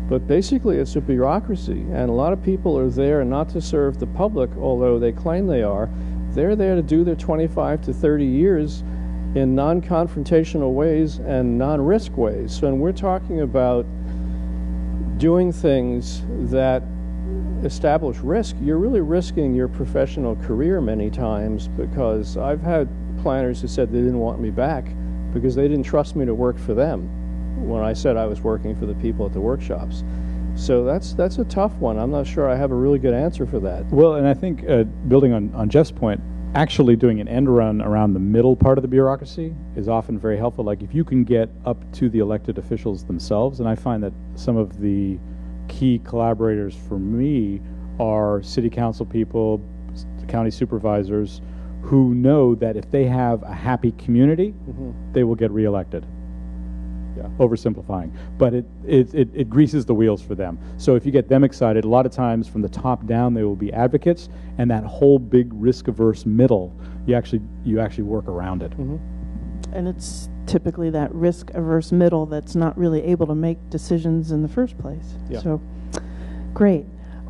But basically, it's a bureaucracy, and a lot of people are there not to serve the public, although they claim they are. They're there to do their 25 to 30 years in non-confrontational ways and non-risk ways. So when we're talking about doing things that establish risk, you're really risking your professional career many times, because I've had planners who said they didn't want me back because they didn't trust me to work for them when I said I was working for the people at the workshops. So that's a tough one. I'm not sure I have a really good answer for that. Well, and I think building on Jeff's point, actually doing an end run around the middle part of the bureaucracy is often very helpful. Like if you can get up to the elected officials themselves, and I find that some of the key collaborators for me are city council people, county supervisors, who know that if they have a happy community, they will get reelected. Yeah. Oversimplifying, but it greases the wheels for them. So if you get them excited, a lot of times from the top down they will be advocates, and that whole big risk-averse middle, you actually work around it. And it's typically that risk-averse middle that's not really able to make decisions in the first place. Yeah. So, great.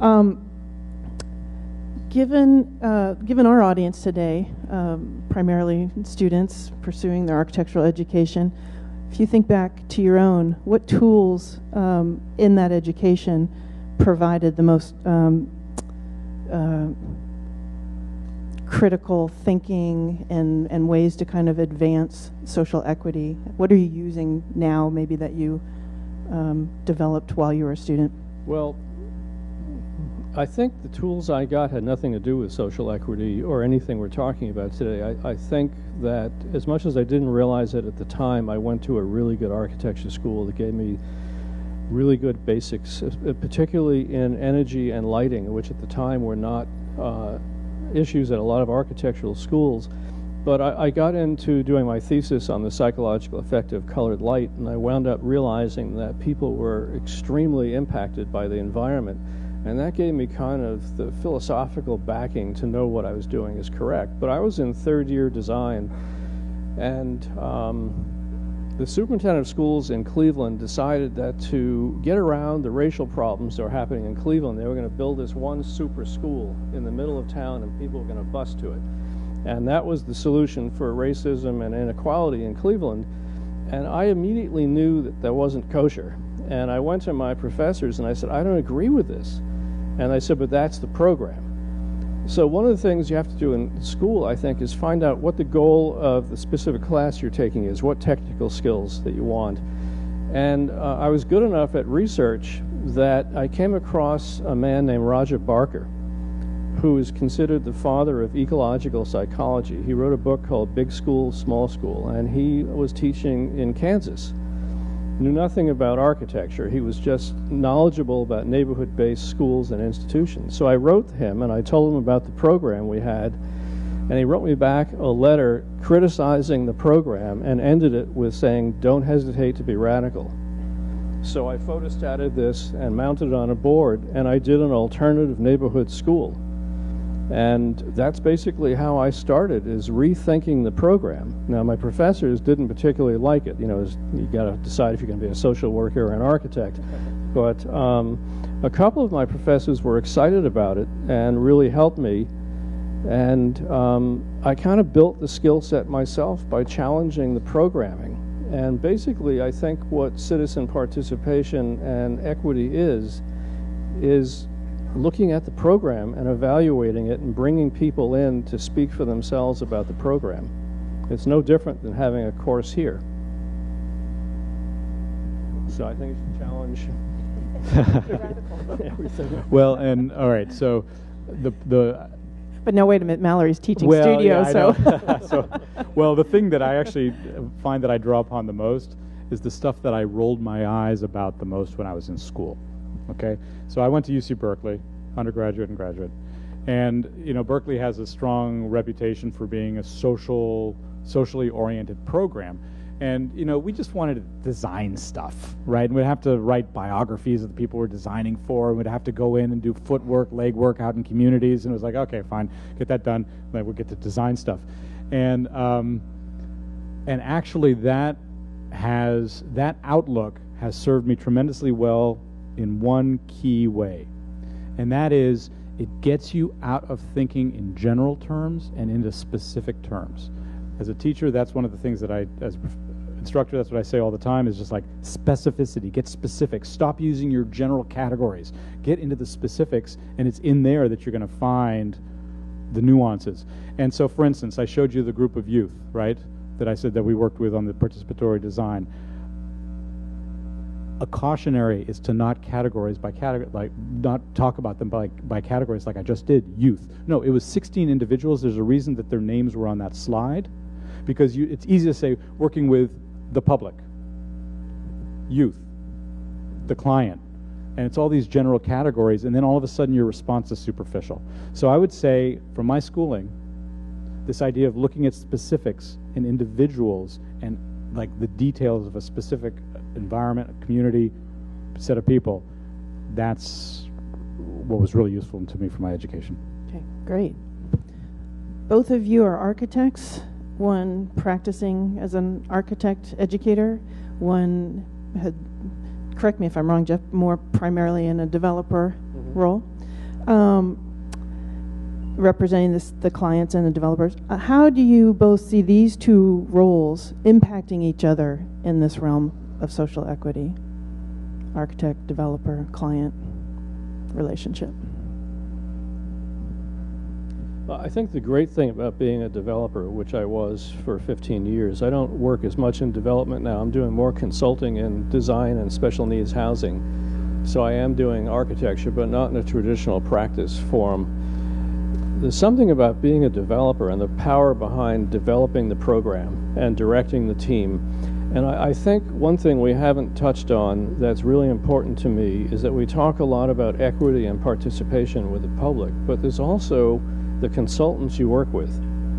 Given our audience today, primarily students pursuing their architectural education, if you think back to your own, what tools in that education provided the most critical thinking and ways to kind of advance social equity? What are you using now, maybe that you developed while you were a student? Well, I think the tools I got had nothing to do with social equity or anything we're talking about today. I think that as much as I didn't realize it at the time, I went to a really good architecture school that gave me really good basics, particularly in energy and lighting, which at the time were not issues at a lot of architectural schools. But I got into doing my thesis on the psychological effect of colored light, and I wound up realizing that people were extremely impacted by the environment. And that gave me kind of the philosophical backing to know what I was doing is correct. But I was in third year design, and the superintendent of schools in Cleveland decided that to get around the racial problems that were happening in Cleveland, they were going to build this one super school in the middle of town, and people were going to bus to it. And that was the solution for racism and inequality in Cleveland. And I immediately knew that that wasn't kosher. And I went to my professors and I said, I don't agree with this. And they said, but that's the program. So one of the things you have to do in school, I think, is find out what the goal of the specific class you're taking is, what technical skills that you want. And I was good enough at research that I came across a man named Roger Barker, who is considered the father of ecological psychology. He wrote a book called Big School, Small School, and he was teaching in Kansas. Knew nothing about architecture. He was just knowledgeable about neighborhood-based schools and institutions. So I wrote him and I told him about the program we had, and he wrote me back a letter criticizing the program and ended it with saying, don't hesitate to be radical. So I photostated this and mounted it on a board, and I did an alternative neighborhood school. And that's basically how I started, is rethinking the program. Now, my professors didn't particularly like it. You know, you got to decide if you're going to be a social worker or an architect. But a couple of my professors were excited about it and really helped me. And I kind of built the skill set myself by challenging the programming. And basically, I think what citizen participation and equity is looking at the program and evaluating it and bringing people in to speak for themselves about the program. It's no different than having a course here. So I think it's a challenge. Everything. Well, and all right, so the But no, wait a minute, Mallory's teaching well, studio, yeah, I so. know. Well, the thing that I actually find that I draw upon the most is the stuff that I rolled my eyes about the most when I was in school. Okay, so I went to UC Berkeley, undergraduate and graduate, and you know Berkeley has a strong reputation for being a socially oriented program, and you know we just wanted to design stuff, right? And we'd have to write biographies of the people we're designing for, and we'd have to go in and do footwork, legwork out in communities, and it was like, okay, fine, get that done, then we'll get to design stuff, and actually that outlook has served me tremendously well in one key way, and that is it gets you out of thinking in general terms and into specific terms. As a teacher, that's one of the things that as instructor, that's what I say all the time, is just like specificity. Get specific. Stop using your general categories. Get into the specifics, and it's in there that you're going to find the nuances. And so, for instance, I showed you the group of youth, right, that I said that we worked with on the participatory design. A cautionary is to not categorize by category, like not talk about them by categories like I just did. Youth. No, it was 16 individuals. There's a reason that their names were on that slide, because it's easy to say working with the public, youth, the client, and it's all these general categories, and then all of a sudden your response is superficial. So I would say, from my schooling, this idea of looking at specifics in individuals and like the details of a specific environment, a community, set of people, that's what was really useful to me for my education. Okay, great. Both of you are architects, one practicing as an architect educator, one had, correct me if I'm wrong, Jeff, more primarily in a developer role, representing the clients and the developers. How do you both see these two roles impacting each other in this realm of social equity? Architect, developer, client relationship. Well, I think the great thing about being a developer, which I was for 15 years, I don't work as much in development now. I'm doing more consulting in design and special needs housing. So I am doing architecture, but not in a traditional practice form. There's something about being a developer and the power behind developing the program and directing the team. And I think one thing we haven't touched on that's really important to me is that we talk a lot about equity and participation with the public, but there's also the consultants you work with.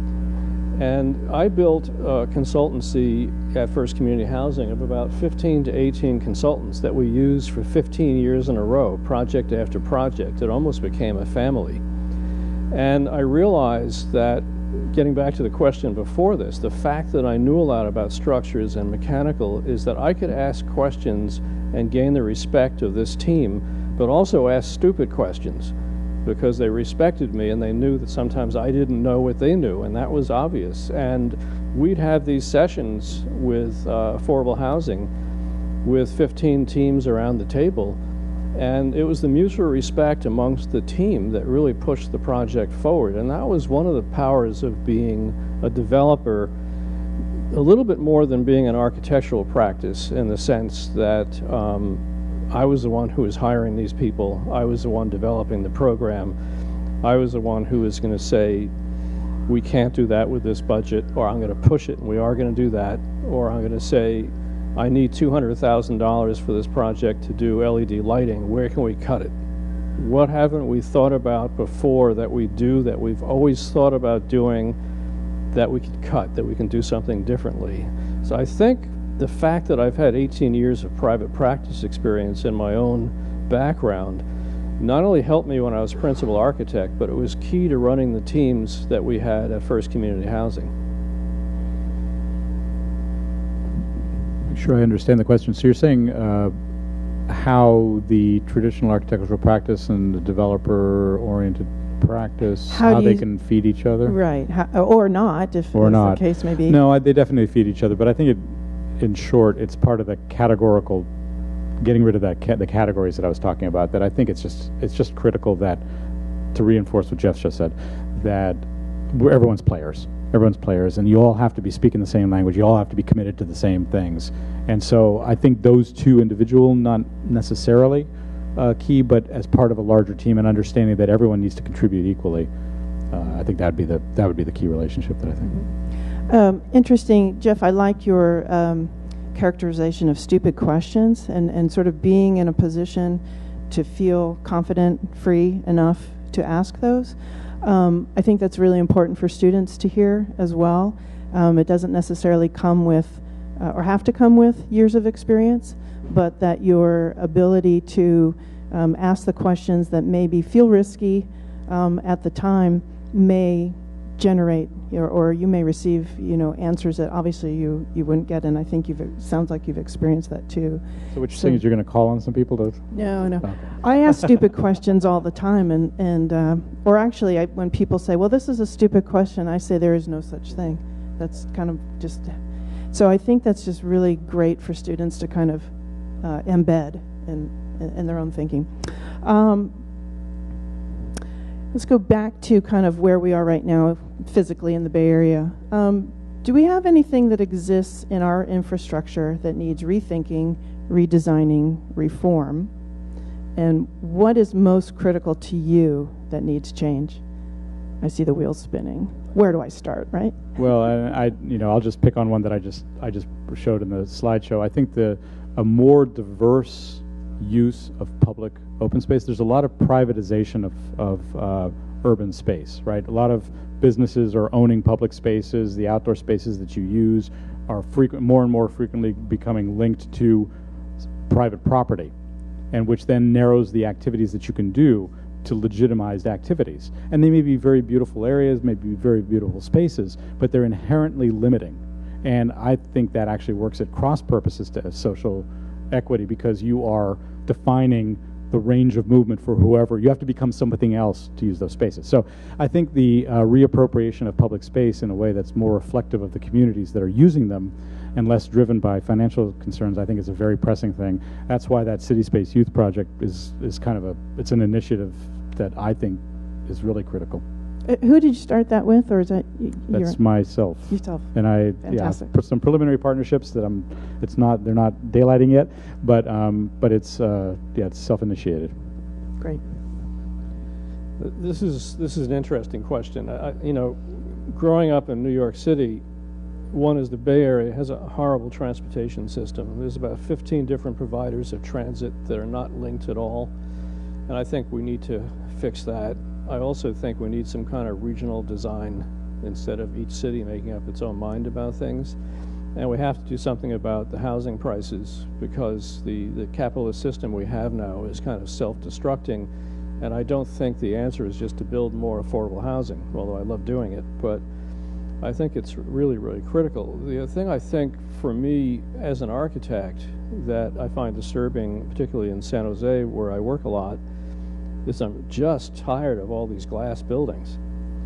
And I built a consultancy at First Community Housing of about 15 to 18 consultants that we used for 15 years in a row, project after project. It almost became a family. And I realized that, getting back to the question before this, the fact that I knew a lot about structures and mechanical is that I could ask questions and gain the respect of this team, but also ask stupid questions because they respected me and they knew that sometimes I didn't know what they knew, and that was obvious. And we'd have these sessions with affordable housing with 15 teams around the table, and it was the mutual respect amongst the team that really pushed the project forward. And that was one of the powers of being a developer, a little bit more than being an architectural practice, in the sense that I was the one who was hiring these people. I was the one developing the program. I was the one who was going to say, we can't do that with this budget, or I'm going to push it and we are going to do that, or I'm going to say, I need $200,000 for this project to do LED lighting. Where can we cut it? What haven't we thought about before that we do, that we've always thought about doing, that we can cut, that we can do something differently? So I think the fact that I've had 18 years of private practice experience in my own background not only helped me when I was principal architect, but it was key to running the teams that we had at First Community Housing. Sure, I understand the question. So you're saying how the traditional architectural practice and the developer-oriented practice, how they can feed each other? Right, or not, if the case may be. No, they definitely feed each other, but I think in short, it's part of the categorical, getting rid of the categories that I was talking about, that I think it's just critical that, to reinforce what Jeff just said, that everyone's players. Everyone's players, and you all have to be speaking the same language. You all have to be committed to the same things. And so I think those two individual, not necessarily key, but as part of a larger team and understanding that everyone needs to contribute equally, I think that would be the key relationship that I think. Interesting, Jeff. I like your characterization of stupid questions and sort of being in a position to feel confident, free enough to ask those. I think that's really important for students to hear as well. It doesn't necessarily come with or have to come with years of experience, but that your ability to ask the questions that maybe feel risky at the time may generate, or you may receive, answers that obviously you wouldn't get, and I think sounds like you've experienced that too. So what you're saying is you're going to call on some people to? No. Okay. I ask stupid questions all the time, or actually, when people say, "Well, this is a stupid question," I say there is no such thing. That's kind of just. So I think that's just really great for students to kind of embed in their own thinking. Let's go back to kind of where we are right now physically in the Bay Area. Do we have anything that exists in our infrastructure that needs rethinking, redesigning, reform? And what is most critical to you that needs change? I see the wheels spinning. Where do I start, right? Well, I'll just pick on one that I just showed in the slideshow. I think a more diverse use of public open space. There's a lot of privatization of urban space, right? A lot of businesses are owning public spaces. The outdoor spaces that you use are more and more frequently becoming linked to private property, and which then narrows the activities that you can do to legitimized activities. And they may be very beautiful areas, may be very beautiful spaces, but they're inherently limiting. And I think that actually works at cross purposes to social equity, because you are defining the range of movement for whoever. You have to become something else to use those spaces. So I think the reappropriation of public space in a way that's more reflective of the communities that are using them and less driven by financial concerns, I think is a very pressing thing. That's why that City Space Youth Project is kind of it's an initiative that I think is really critical. Who did you start that with, or is that That's myself. Yourself. And Fantastic. put some preliminary partnerships that they're not daylighting yet, but it's it's self-initiated. Great. This is an interesting question. Growing up in New York City, one is the Bay Area has a horrible transportation system. There's about 15 different providers of transit that are not linked at all, and I think we need to fix that. I also think we need some kind of regional design instead of each city making up its own mind about things. And we have to do something about the housing prices, because the capitalist system we have now is kind of self-destructing, and I don't think the answer is just to build more affordable housing, although I love doing it, but I think it's really, really critical. The other thing I think for me as an architect that I find disturbing, particularly in San Jose where I work a lot, is I'm just tired of all these glass buildings.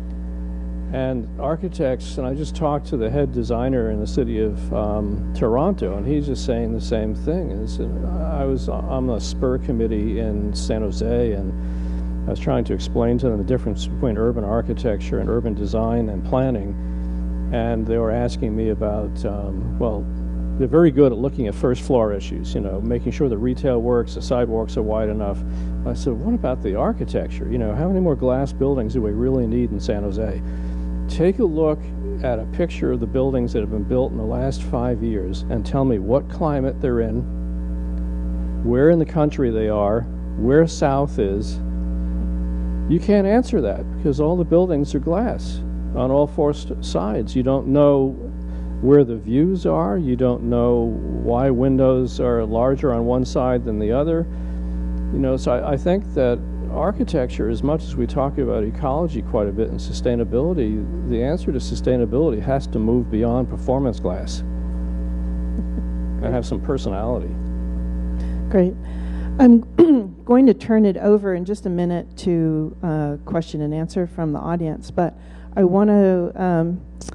And architects, and I just talked to the head designer in the city of Toronto, and he's just saying the same thing. I was on the Spur committee in San Jose, and I was trying to explain to them the difference between urban architecture and urban design and planning, and they were asking me about, they're very good at looking at first floor issues, making sure the retail works, the sidewalks are wide enough. I said, what about the architecture? How many more glass buildings do we really need in San Jose? Take a look at a picture of the buildings that have been built in the last 5 years and tell me what climate they're in, where in the country they are, where south is. You can't answer that because all the buildings are glass on all four sides. You don't know where the views are. You don't know why windows are larger on one side than the other. So I think that architecture, as much as we talk about ecology quite a bit and sustainability, the answer to sustainability has to move beyond performance glass and have some personality. Great. I'm going to turn it over in just a minute to question and answer from the audience, but I want to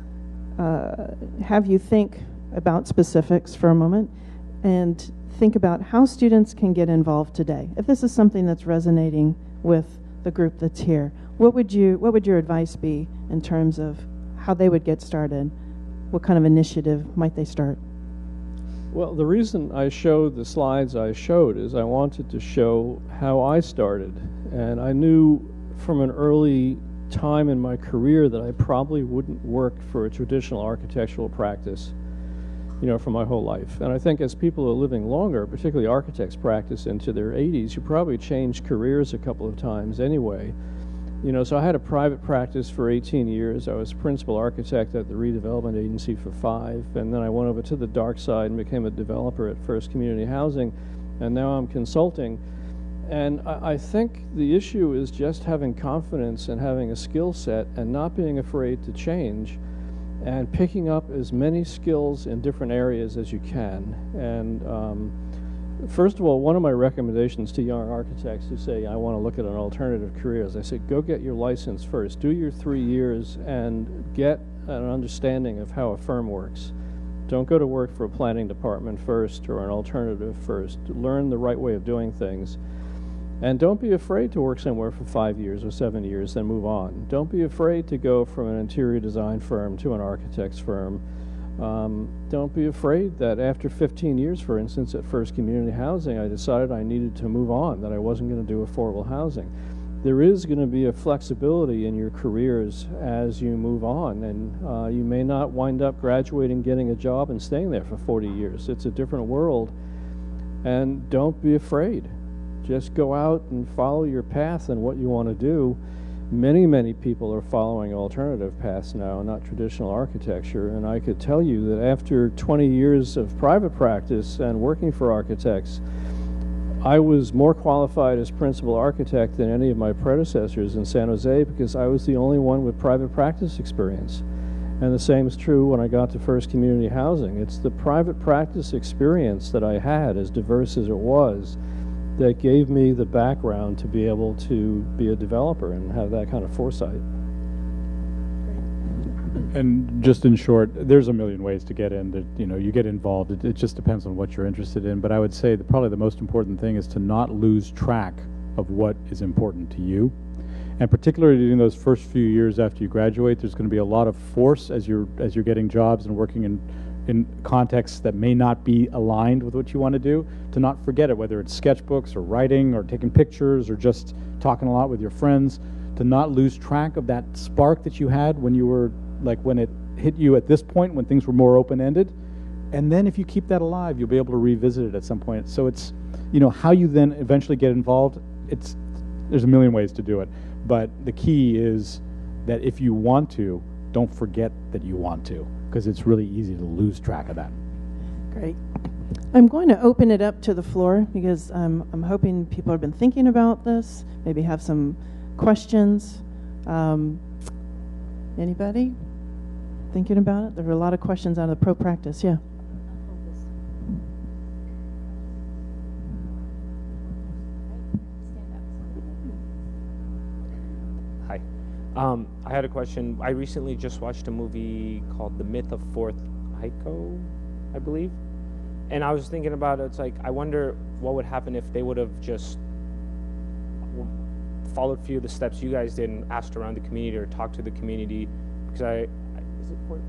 have you think about specifics for a moment and think about how students can get involved today. If this is something that's resonating with the group that's here, what would your advice be in terms of how they would get started? What kind of initiative might they start? Well, the reason I showed the slides I showed is I wanted to show how I started. And I knew from an early time in my career that I probably wouldn't work for a traditional architectural practice, for my whole life. And I think as people are living longer, particularly architects practice into their 80s, you probably change careers a couple of times anyway. So I had a private practice for 18 years. I was principal architect at the redevelopment agency for 5, and then I went over to the dark side and became a developer at First Community Housing, and now I'm consulting. And I think the issue is just having confidence and having a skill set and not being afraid to change and picking up as many skills in different areas as you can. And first of all, one of my recommendations to young architects who say, I want to look at an alternative career, is I say, go get your license first. Do your 3 years and get an understanding of how a firm works. Don't go to work for a planning department first or an alternative first. Learn the right way of doing things. And don't be afraid to work somewhere for 5 years or 7 years, then move on. Don't be afraid to go from an interior design firm to an architect's firm. Don't be afraid that after 15 years, for instance, at First Community Housing, I decided I needed to move on, that I wasn't going to do affordable housing. There is going to be a flexibility in your careers as you move on, and you may not wind up graduating, getting a job, and staying there for 40 years. It's a different world, and don't be afraid. Just go out and follow your path and what you want to do. Many, many people are following alternative paths now, not traditional architecture. And I could tell you that after 20 years of private practice and working for architects, I was more qualified as principal architect than any of my predecessors in San Jose because I was the only one with private practice experience. And the same is true when I got to First Community Housing. It's the private practice experience that I had, as diverse as it was, that gave me the background to be able to be a developer and have that kind of foresight. And just in short, there's a million ways to get in. That, you know, you get involved. It just depends on what you're interested in. But I would say that probably the most important thing is to not lose track of what is important to you. And particularly in those first few years after you graduate, there's going to be a lot of force as you're getting jobs and working in contexts that may not be aligned with what you want to do, to not forget it, whether it's sketchbooks or writing or taking pictures or just talking a lot with your friends, to not lose track of that spark that you had when you were, like when it hit you at this point, when things were more open-ended. And then if you keep that alive, you'll be able to revisit it at some point. So it's, you know, how you then eventually get involved, there's a million ways to do it. But the key is that if you want to, don't forget that you want to, because it's really easy to lose track of that. Great. I'm going to open it up to the floor because I'm hoping people have been thinking about this, maybe have some questions. Anybody thinking about it? There were a lot of questions out of the pro practice. Yeah. Hi. I had a question. I recently just watched a movie called The Myth of Fourth Ico, I believe. And I was thinking about it, it's like, I wonder what would happen if they would have just followed a few of the steps you guys did and asked around the community or talked to the community. Because is it Fort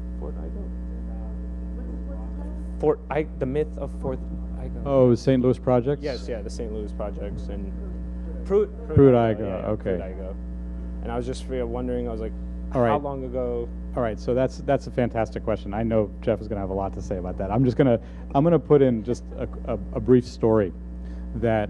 Ico? The Myth of Fourth Ico. Oh, St. Louis Projects? Yes, yeah, the St. Louis Projects and Pruitt Ico, yeah, okay. Pruitt Ico. And I was just wondering, I was like, All right. how long ago? All right, so that's a fantastic question. I know Jeff is going to have a lot to say about that. I'm going to put in just a brief story that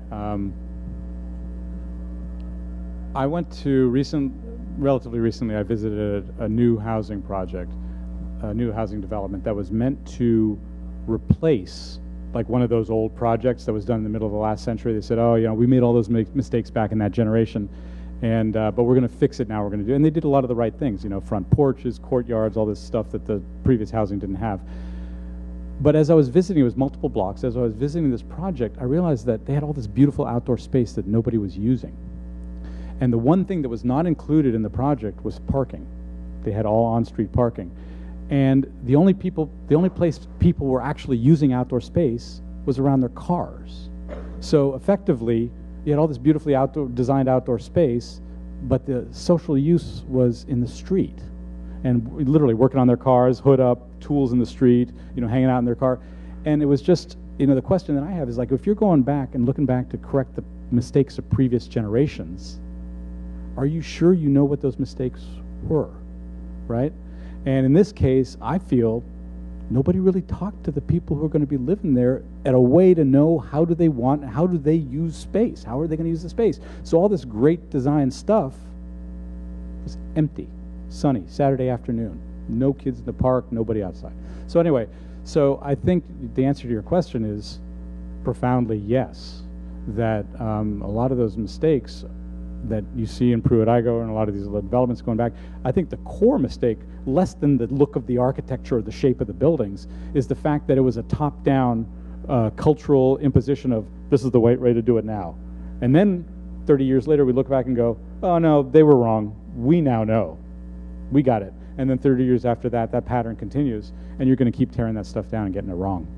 I went to relatively recently. I visited a new housing project, a new housing development that was meant to replace like one of those old projects that was done in the middle of the last century. They said, oh, you know, we made all those mistakes back in that generation. And but we're going to fix it now. We're going to do, and they did a lot of the right things. You know, front porches, courtyards, all this stuff that the previous housing didn't have. But as I was visiting, it was multiple blocks. As I was visiting this project, I realized that they had all this beautiful outdoor space that nobody was using. And the one thing that was not included in the project was parking. They had all on-street parking, and the only place people were actually using outdoor space was around their cars. So effectively, you had all this beautifully designed outdoor space, but the social use was in the street, and literally working on their cars, hood up, tools in the street, you know, hanging out in their car. And it was just, you know, the question that I have is like, if you're going back and looking back to correct the mistakes of previous generations, are you sure you know what those mistakes were, right? And in this case, I feel nobody really talked to the people who are going to be living there at a way to know how do they use space? How are they going to use the space? So all this great design stuff was empty, sunny, Saturday afternoon. No kids in the park, nobody outside. So anyway, so I think the answer to your question is profoundly yes. that a lot of those mistakes that you see in Pruitt-Igoe and a lot of these developments going back, I think the core mistake, less than the look of the architecture or the shape of the buildings, is the fact that it was a top-down cultural imposition of this is the right way to do it now. And then 30 years later, we look back and go, oh no, they were wrong. We now know. We got it. And then 30 years after that, that pattern continues, and you're going to keep tearing that stuff down and getting it wrong.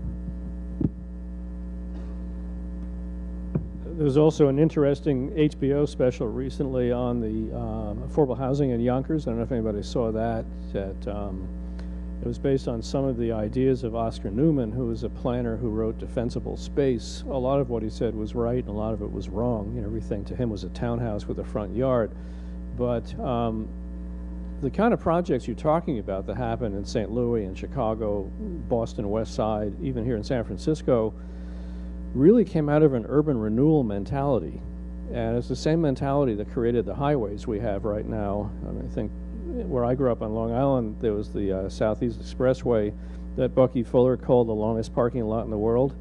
There's also an interesting HBO special recently on the affordable housing in Yonkers. I don't know if anybody saw that. It was based on some of the ideas of Oscar Newman, who was a planner who wrote Defensible Space. A lot of what he said was right, and a lot of it was wrong. You know, everything to him was a townhouse with a front yard. But the kind of projects you're talking about that happen in St. Louis and Chicago, Boston West Side, even here in San Francisco, really came out of an urban renewal mentality. And it's the same mentality that created the highways we have right now. I mean, I think where I grew up on Long Island, there was the Southeast Expressway that Bucky Fuller called the longest parking lot in the world.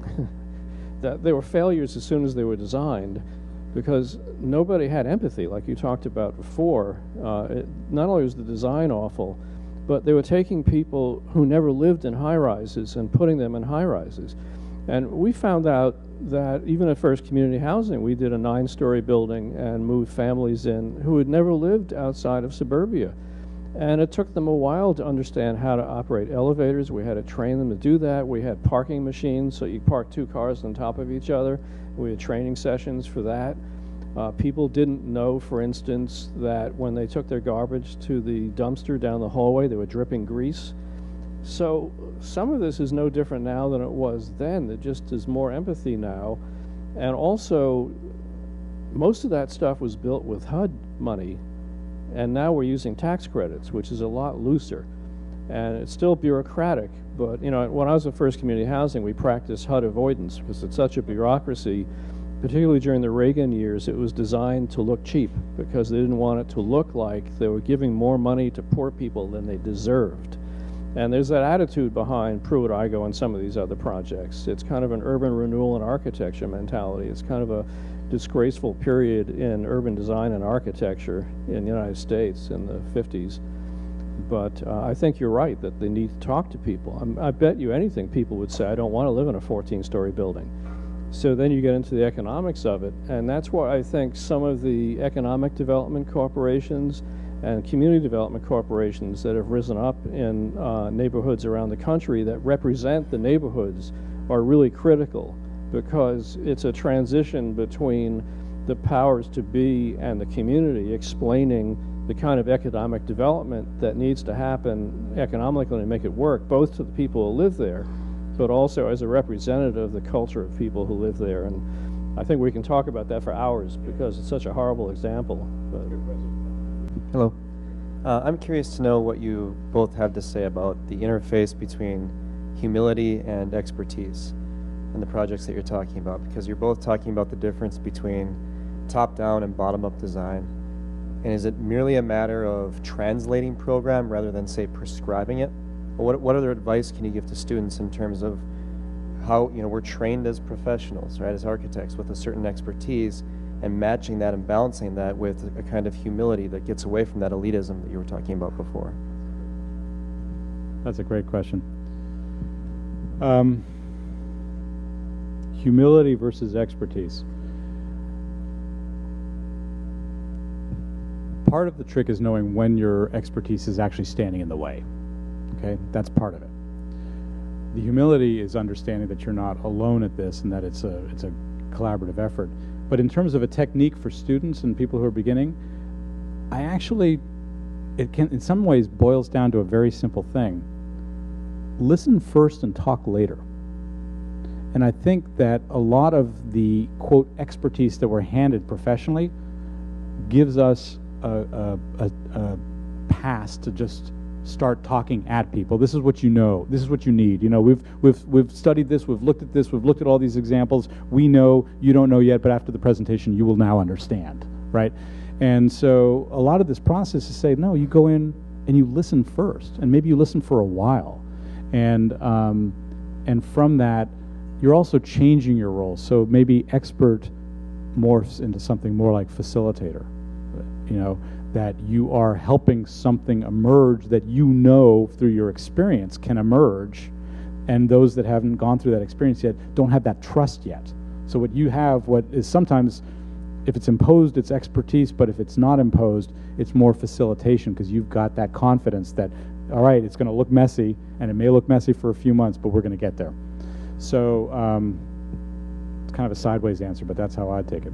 That they were failures as soon as they were designed, because nobody had empathy, like you talked about before. Not only was the design awful, but they were taking people who never lived in high-rises and putting them in high-rises. And we found out that even at First Community Housing, we did a 9-story building and moved families in who had never lived outside of suburbia. And it took them a while to understand how to operate elevators. We had to train them to do that. We had parking machines, so you park 2 cars on top of each other. We had training sessions for that. People didn't know, for instance, that when they took their garbage to the dumpster down the hallway, they were dripping grease. So some of this is no different now than it was then. There just is more empathy now. And also, most of that stuff was built with HUD money, and now we're using tax credits, which is a lot looser. And it's still bureaucratic, but you know, when I was at First Community Housing, we practiced HUD avoidance because it's such a bureaucracy. Particularly during the Reagan years, it was designed to look cheap because they didn't want it to look like they were giving more money to poor people than they deserved. And there's that attitude behind Pruitt-Igoe and some of these other projects. It's kind of an urban renewal and architecture mentality. It's kind of a disgraceful period in urban design and architecture in the United States in the 50s. But I think you're right that they need to talk to people. I bet you anything people would say, I don't want to live in a 14-story building. So then you get into the economics of it. And that's why I think some of the economic development corporations and community development corporations that have risen up in neighborhoods around the country that represent the neighborhoods are really critical, because it's a transition between the powers to be and the community explaining the kind of economic development that needs to happen economically to make it work, both to the people who live there, but also as a representative of the culture of people who live there. And I think we can talk about that for hours because it's such a horrible example. But hello. I'm curious to know what you both have to say about the interface between humility and expertise in the projects that you're talking about, because you're both talking about the difference between top-down and bottom-up design. And is it merely a matter of translating program rather than, say, prescribing it? Or what other advice can you give to students in terms of how, you know, we're trained as professionals, right, as architects with a certain expertise, and matching that and balancing that with a kind of humility that gets away from that elitism that you were talking about before? That's a great question. Humility versus expertise. Part of the trick is knowing when your expertise is actually standing in the way. Okay, that's part of it. The humility is understanding that you're not alone at this and that it's a collaborative effort. But in terms of a technique for students and people who are beginning, it can, in some ways, boils down to a very simple thing. Listen first and talk later. And I think that a lot of the, quote, expertise that we're handed professionally gives us a pass to just start talking at people. This is what you know. This is what you need. You know, we've studied this. We've looked at this. We've looked at all these examples. We know you don't know yet, but after the presentation, you will now understand, right? And so a lot of this process is say, no, you go in and you listen first, and maybe you listen for a while, and from that, you're also changing your role. So maybe expert morphs into something more like facilitator, you know, that you are helping something emerge that you know through your experience can emerge, and those that haven't gone through that experience yet don't have that trust yet. So what you have, what is sometimes, if it's imposed, it's expertise, but if it's not imposed, it's more facilitation, because you've got that confidence that, all right, it's going to look messy, and it may look messy for a few months, but we're going to get there. So it's kind of a sideways answer, but that's how I'd take it.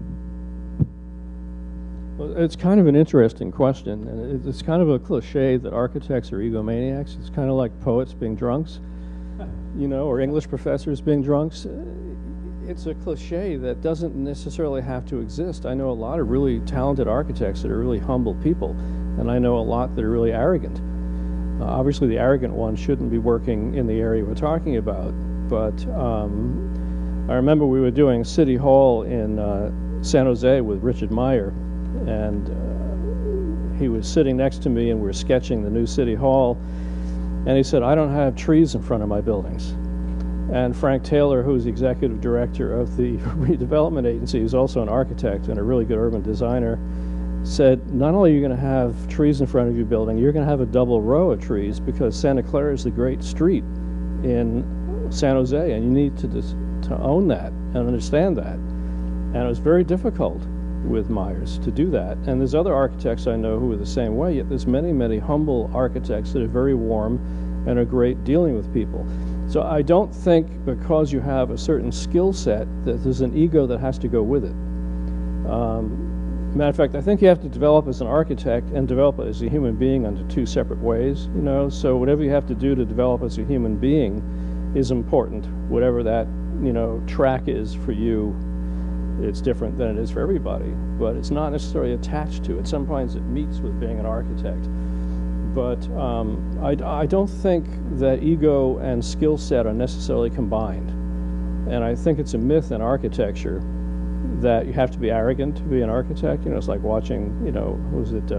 Well, it's kind of an interesting question, and it's kind of a cliche that architects are egomaniacs. It's kind of like poets being drunks, you know, or English professors being drunks. It's a cliche that doesn't necessarily have to exist. I know a lot of really talented architects that are really humble people, and I know a lot that are really arrogant. Obviously, the arrogant ones shouldn't be working in the area we're talking about, but I remember we were doing City Hall in San Jose with Richard Meyer, and he was sitting next to me, and we were sketching the new City Hall, and he said, "I don't have trees in front of my buildings." And Frank Taylor, who's the executive director of the redevelopment agency, who's also an architect and a really good urban designer, said, not only are you going to have trees in front of your building, you're going to have a double row of trees, because Santa Clara is the great street in San Jose, and you need to own that and understand that. And it was very difficult with Myers to do that. And there's other architects I know who are the same way, yet there's many, many humble architects that are very warm and are great dealing with people. So I don't think because you have a certain skill set that there's an ego that has to go with it. Matter of fact, I think you have to develop as an architect and develop as a human being under two separate ways, you know. So whatever you have to do to develop as a human being is important. Whatever that, you know, track is for you, it's different than it is for everybody, but it's not necessarily attached to it. Sometimes it meets with being an architect. But I don't think that ego and skill set are necessarily combined. And I think it's a myth in architecture that you have to be arrogant to be an architect. You know, it's like watching, you know, who was it,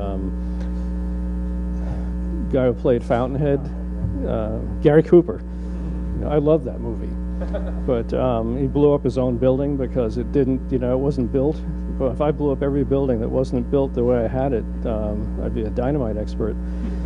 guy who played Fountainhead? Gary Cooper. You know, I love that movie. But he blew up his own building because it didn't, you know, it wasn't built. But if I blew up every building that wasn't built the way I had it, I'd be a dynamite expert.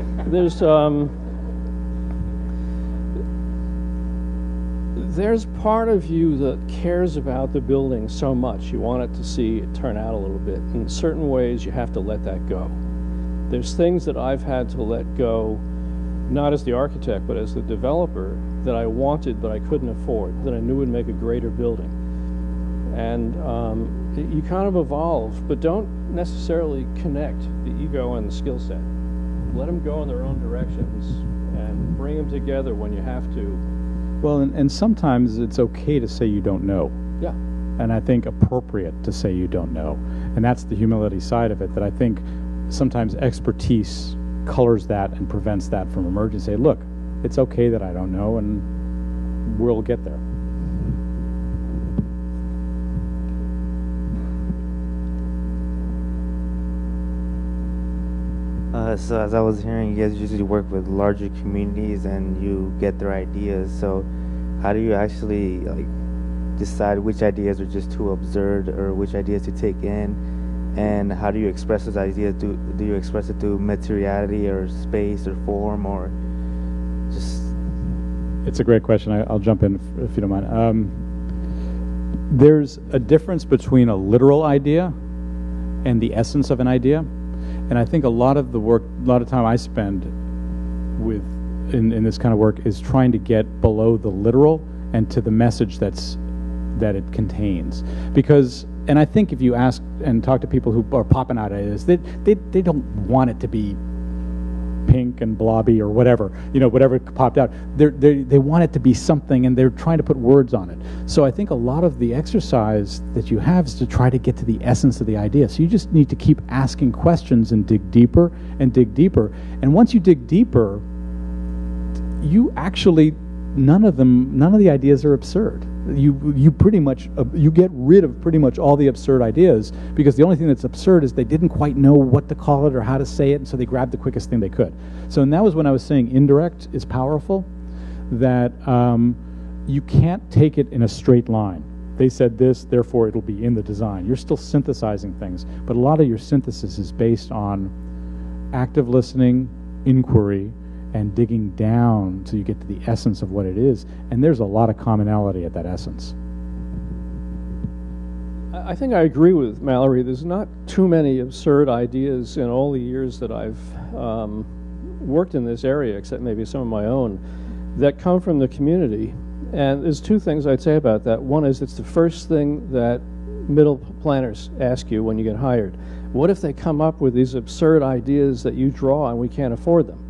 There's part of you that cares about the building so much. You want it to see it turn out a little bit. In certain ways, you have to let that go. There's things that I've had to let go, not as the architect, but as the developer, that I wanted but I couldn't afford, that I knew would make a greater building. And you kind of evolve, but don't necessarily connect the ego and the skill set. Let them go in their own directions and bring them together when you have to. Well, and sometimes it's okay to say you don't know. Yeah. And I think appropriate to say you don't know. And that's the humility side of it, that I think sometimes expertise colors that and prevents that from emerging. Say, look, it's okay that I don't know, and we'll get there. So as I was hearing, you guys usually work with larger communities and you get their ideas. So how do you actually like decide which ideas are just too absurd or which ideas to take in? And how do you express those ideas? Do you express it through materiality or space or form, or just? It's a great question. I'll jump in if you don't mind. There's a difference between a literal idea and the essence of an idea. And I think a lot of the work, a lot of time I spend with in this kind of work is trying to get below the literal and to the message that it contains. Because, and I think if you ask and talk to people who are popping out ideas, they don't want it to be pink and blobby or whatever, you know, whatever popped out. They want it to be something, and they're trying to put words on it. So I think a lot of the exercise that you have is to try to get to the essence of the idea. So you just need to keep asking questions and dig deeper and dig deeper. And once you dig deeper, you actually, none of the ideas are absurd. You pretty much, you get rid of pretty much all the absurd ideas, because the only thing that's absurd is they didn't quite know what to call it or how to say it, and so they grabbed the quickest thing they could. So, and that was when I was saying indirect is powerful, that you can't take it in a straight line. They said this, therefore it'll be in the design. You're still synthesizing things, but a lot of your synthesis is based on active listening, inquiry, and digging down so you get to the essence of what it is. And there's a lot of commonality at that essence. I think I agree with Mallory. There's not too many absurd ideas in all the years that I've worked in this area, except maybe some of my own, that come from the community. And there's two things I'd say about that. One is it's the first thing that middle planners ask you when you get hired. What if they come up with these absurd ideas that you draw and we can't afford them?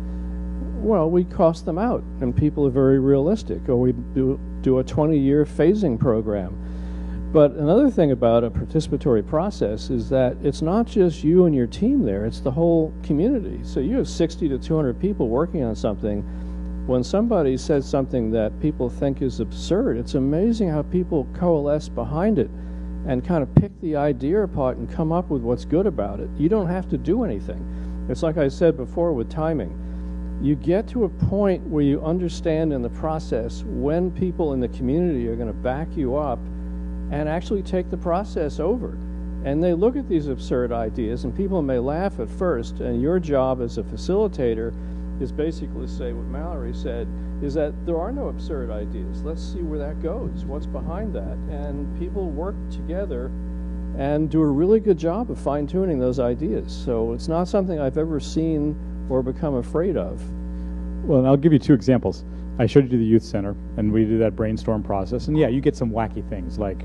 Well, we cost them out, and people are very realistic. Or we do a 20-year phasing program. But another thing about a participatory process is that it's not just you and your team there, it's the whole community. So you have 60 to 200 people working on something. When somebody says something that people think is absurd, it's amazing how people coalesce behind it and kind of pick the idea apart and come up with what's good about it. You don't have to do anything. It's like I said before with timing. You get to a point where you understand in the process when people in the community are going to back you up and actually take the process over. And they look at these absurd ideas, and people may laugh at first, and your job as a facilitator is basically to say what Mallory said, is that there are no absurd ideas. Let's see where that goes, what's behind that. And people work together and do a really good job of fine-tuning those ideas. So it's not something I've ever seen or become afraid of. Well, and I'll give you two examples. I showed you to the youth center, and we did that brainstorm process. And yeah, you get some wacky things like,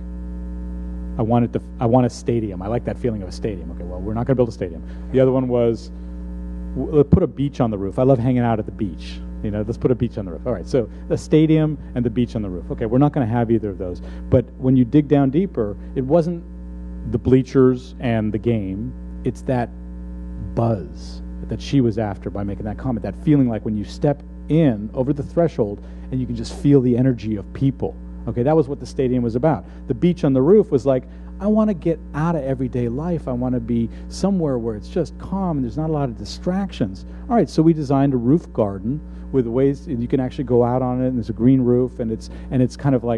I want a stadium. I like that feeling of a stadium. Okay, well, we're not going to build a stadium. The other one was, let's put a beach on the roof. I love hanging out at the beach. You know, let's put a beach on the roof. All right, so the stadium and the beach on the roof. Okay, we're not going to have either of those. But when you dig down deeper, it wasn't the bleachers and the game. It's that buzz that she was after by making that comment, that feeling like when you step in over the threshold and you can just feel the energy of people. Okay, that was what the stadium was about. The beach on the roof was like, I want to get out of everyday life. I want to be somewhere where it's just calm and there's not a lot of distractions. All right, so we designed a roof garden with ways you can actually go out on it, and there's a green roof, and it's kind of like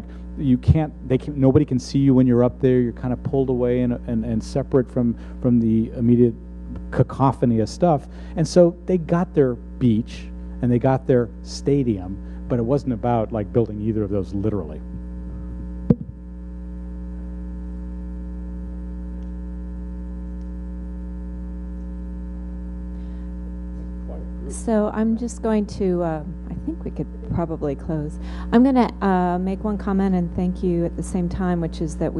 nobody can see you when you're up there. You're kind of pulled away and separate from the immediate cacophony of stuff. And so they got their beach and they got their stadium, but it wasn't about like building either of those literally. So I'm just going to, I think we could probably close. I'm going to make one comment and thank you at the same time, which is that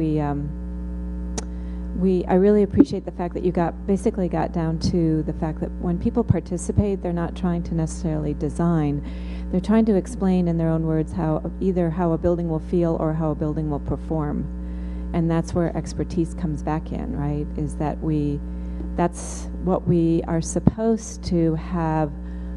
I really appreciate the fact that you basically got down to the fact that when people participate, they're not trying to necessarily design. They're trying to explain in their own words either how a building will feel or how a building will perform. And that's where expertise comes back in, right? Is that that's what we are supposed to have,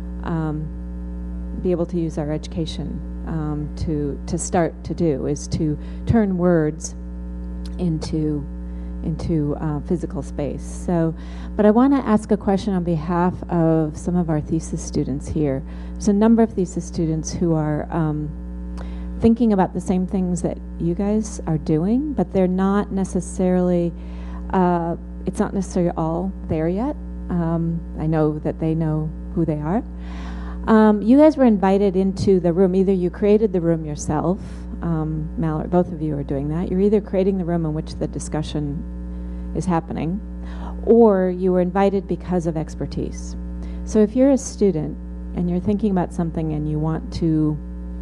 be able to use our education to start to do, is to turn words into physical space. So, but I want to ask a question on behalf of some of our thesis students here. There's a number of thesis students who are thinking about the same things that you guys are doing, but they're not necessarily, it's not necessarily all there yet. I know that they know who they are. You guys were invited into the room. Either you created the room yourself, Mallory, both of you are doing that. You're either creating the room in which the discussion is happening, or you were invited because of expertise. So if you're a student and you're thinking about something and you want to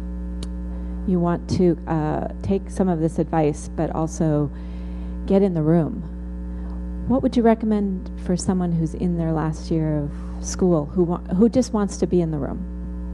take some of this advice, but also get in the room, what would you recommend for someone who's in their last year of school, who just wants to be in the room?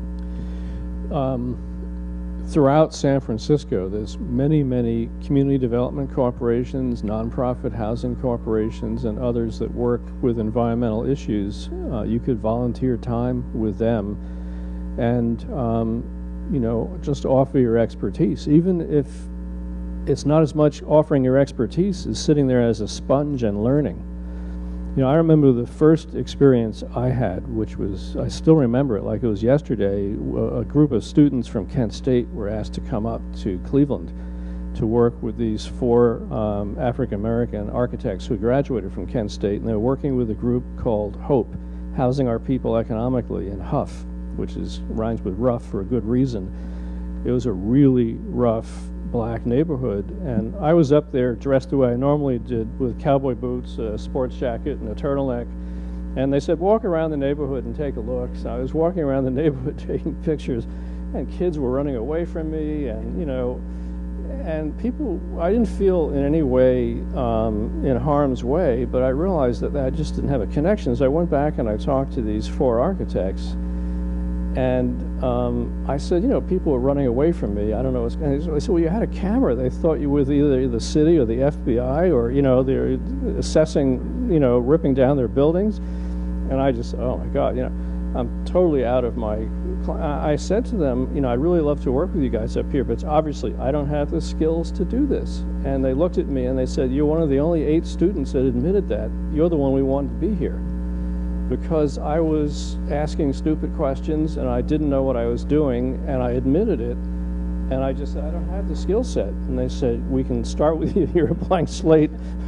Throughout San Francisco, there's many community development corporations, nonprofit housing corporations, and others that work with environmental issues. You could volunteer time with them and just offer your expertise, even if it's not as much offering your expertise as sitting there as a sponge and learning. You know, I remember the first experience I had, which was, I still remember it like it was yesterday. A group of students from Kent State were asked to come up to Cleveland to work with these 4 African-American architects who graduated from Kent State, and they were working with a group called HOPE, Housing Our People Economically, in Huff, which rhymes with rough for a good reason. It was a really rough black neighborhood, and I was up there dressed the way I normally did, with cowboy boots, a sports jacket, and a turtleneck, and they said, walk around the neighborhood and take a look. So I was walking around the neighborhood taking pictures, and kids were running away from me, and, you know, and people, I didn't feel in any way in harm's way, but I realized that I just didn't have a connection. So I went back and I talked to these 4 architects, and I said, you know, people were running away from me. I don't know what's going on. I said, well, you had a camera. They thought you were either the city or the FBI, or, you know, they're assessing, you know, ripping down their buildings. And I just, oh my God, you know, I'm totally out of my, I said to them, you know, I'd really love to work with you guys up here, but obviously I don't have the skills to do this. And they looked at me and they said, you're one of the only 8 students that admitted that. You're the one we wanted to be here. Because I was asking stupid questions and I didn't know what I was doing, and I admitted it, and I just said, I don't have the skill set. And they said, we can start with you, you're a blank slate.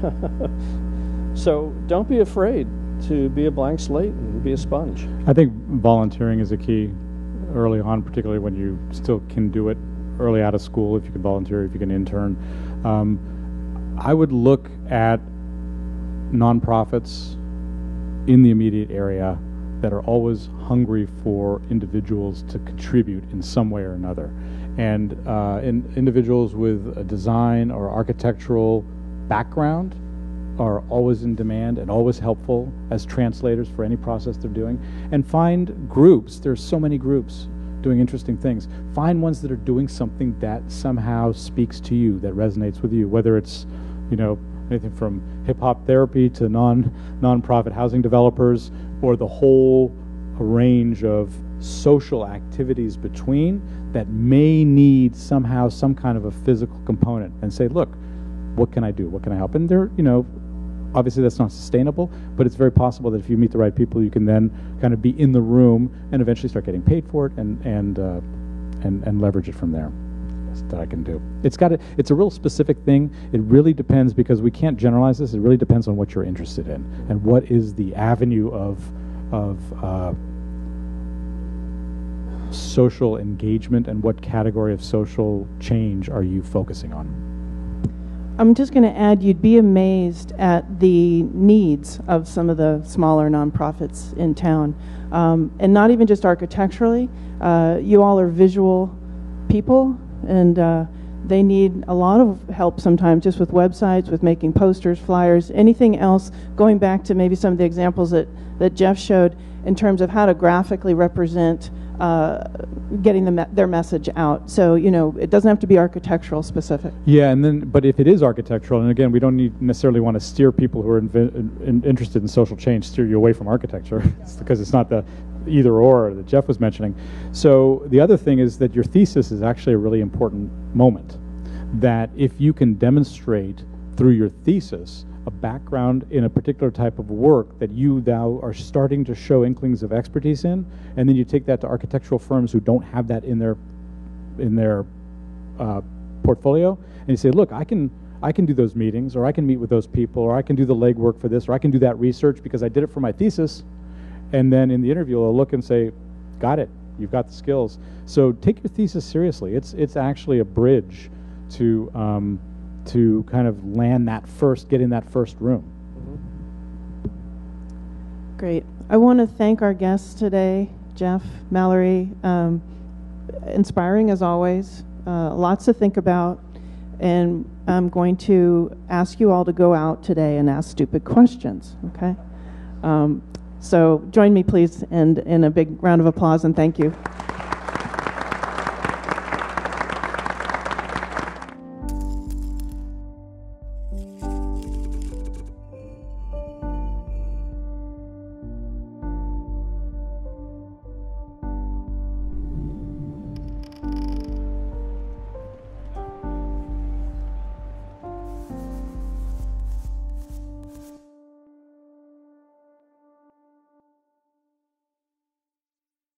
So don't be afraid to be a blank slate and be a sponge. I think volunteering is a key early on, particularly when you still can do it early out of school, if you can volunteer, if you can intern. I would look at nonprofits in the immediate area that are always hungry for individuals to contribute in some way or another. And individuals with a design or architectural background are always in demand and always helpful as translators for any process they're doing. And find groups, there's so many groups doing interesting things. Find ones that are doing something that somehow speaks to you, that resonates with you, whether it's, you know, anything from hip-hop therapy to non-profit housing developers, or the whole range of social activities between that may need somehow some kind of a physical component, and say, look, what can I do? What can I help? And there, you know, obviously that's not sustainable, but it's very possible that if you meet the right people, you can then kind of be in the room and eventually start getting paid for it and leverage it from there. That I can do. It's a real specific thing. It really depends, because we can't generalize this. It really depends on what you're interested in and what is the avenue of social engagement, and what category of social change are you focusing on. I'm just going to add, you'd be amazed at the needs of some of the smaller nonprofits in town, and not even just architecturally. You all are visual people, and they need a lot of help sometimes just with websites, with making posters, flyers, anything else, going back to maybe some of the examples that Jeff showed in terms of how to graphically represent getting their message out. So, you know, it doesn't have to be architectural specific. Yeah, and then, but if it is architectural, and again, we don't necessarily want to steer people who are interested in social change, steer you away from architecture, because it's not the either or that Jeff was mentioning. So the other thing is that your thesis is actually a really important moment, that if you can demonstrate through your thesis a background in a particular type of work that you now are starting to show inklings of expertise in, and then you take that to architectural firms who don't have that in their portfolio, and you say, look, I can do those meetings, or I can meet with those people, or I can do the legwork for this, or I can do that research because I did it for my thesis. And then in the interview, they'll look and say, got it, you've got the skills. So take your thesis seriously. It's actually a bridge to kind of land that first, get in that first room. Great. I want to thank our guests today, Jeff, Mallory. Inspiring as always, lots to think about. And I'm going to ask you all to go out today and ask stupid questions, okay? So join me, please, and in a big round of applause, and thank you.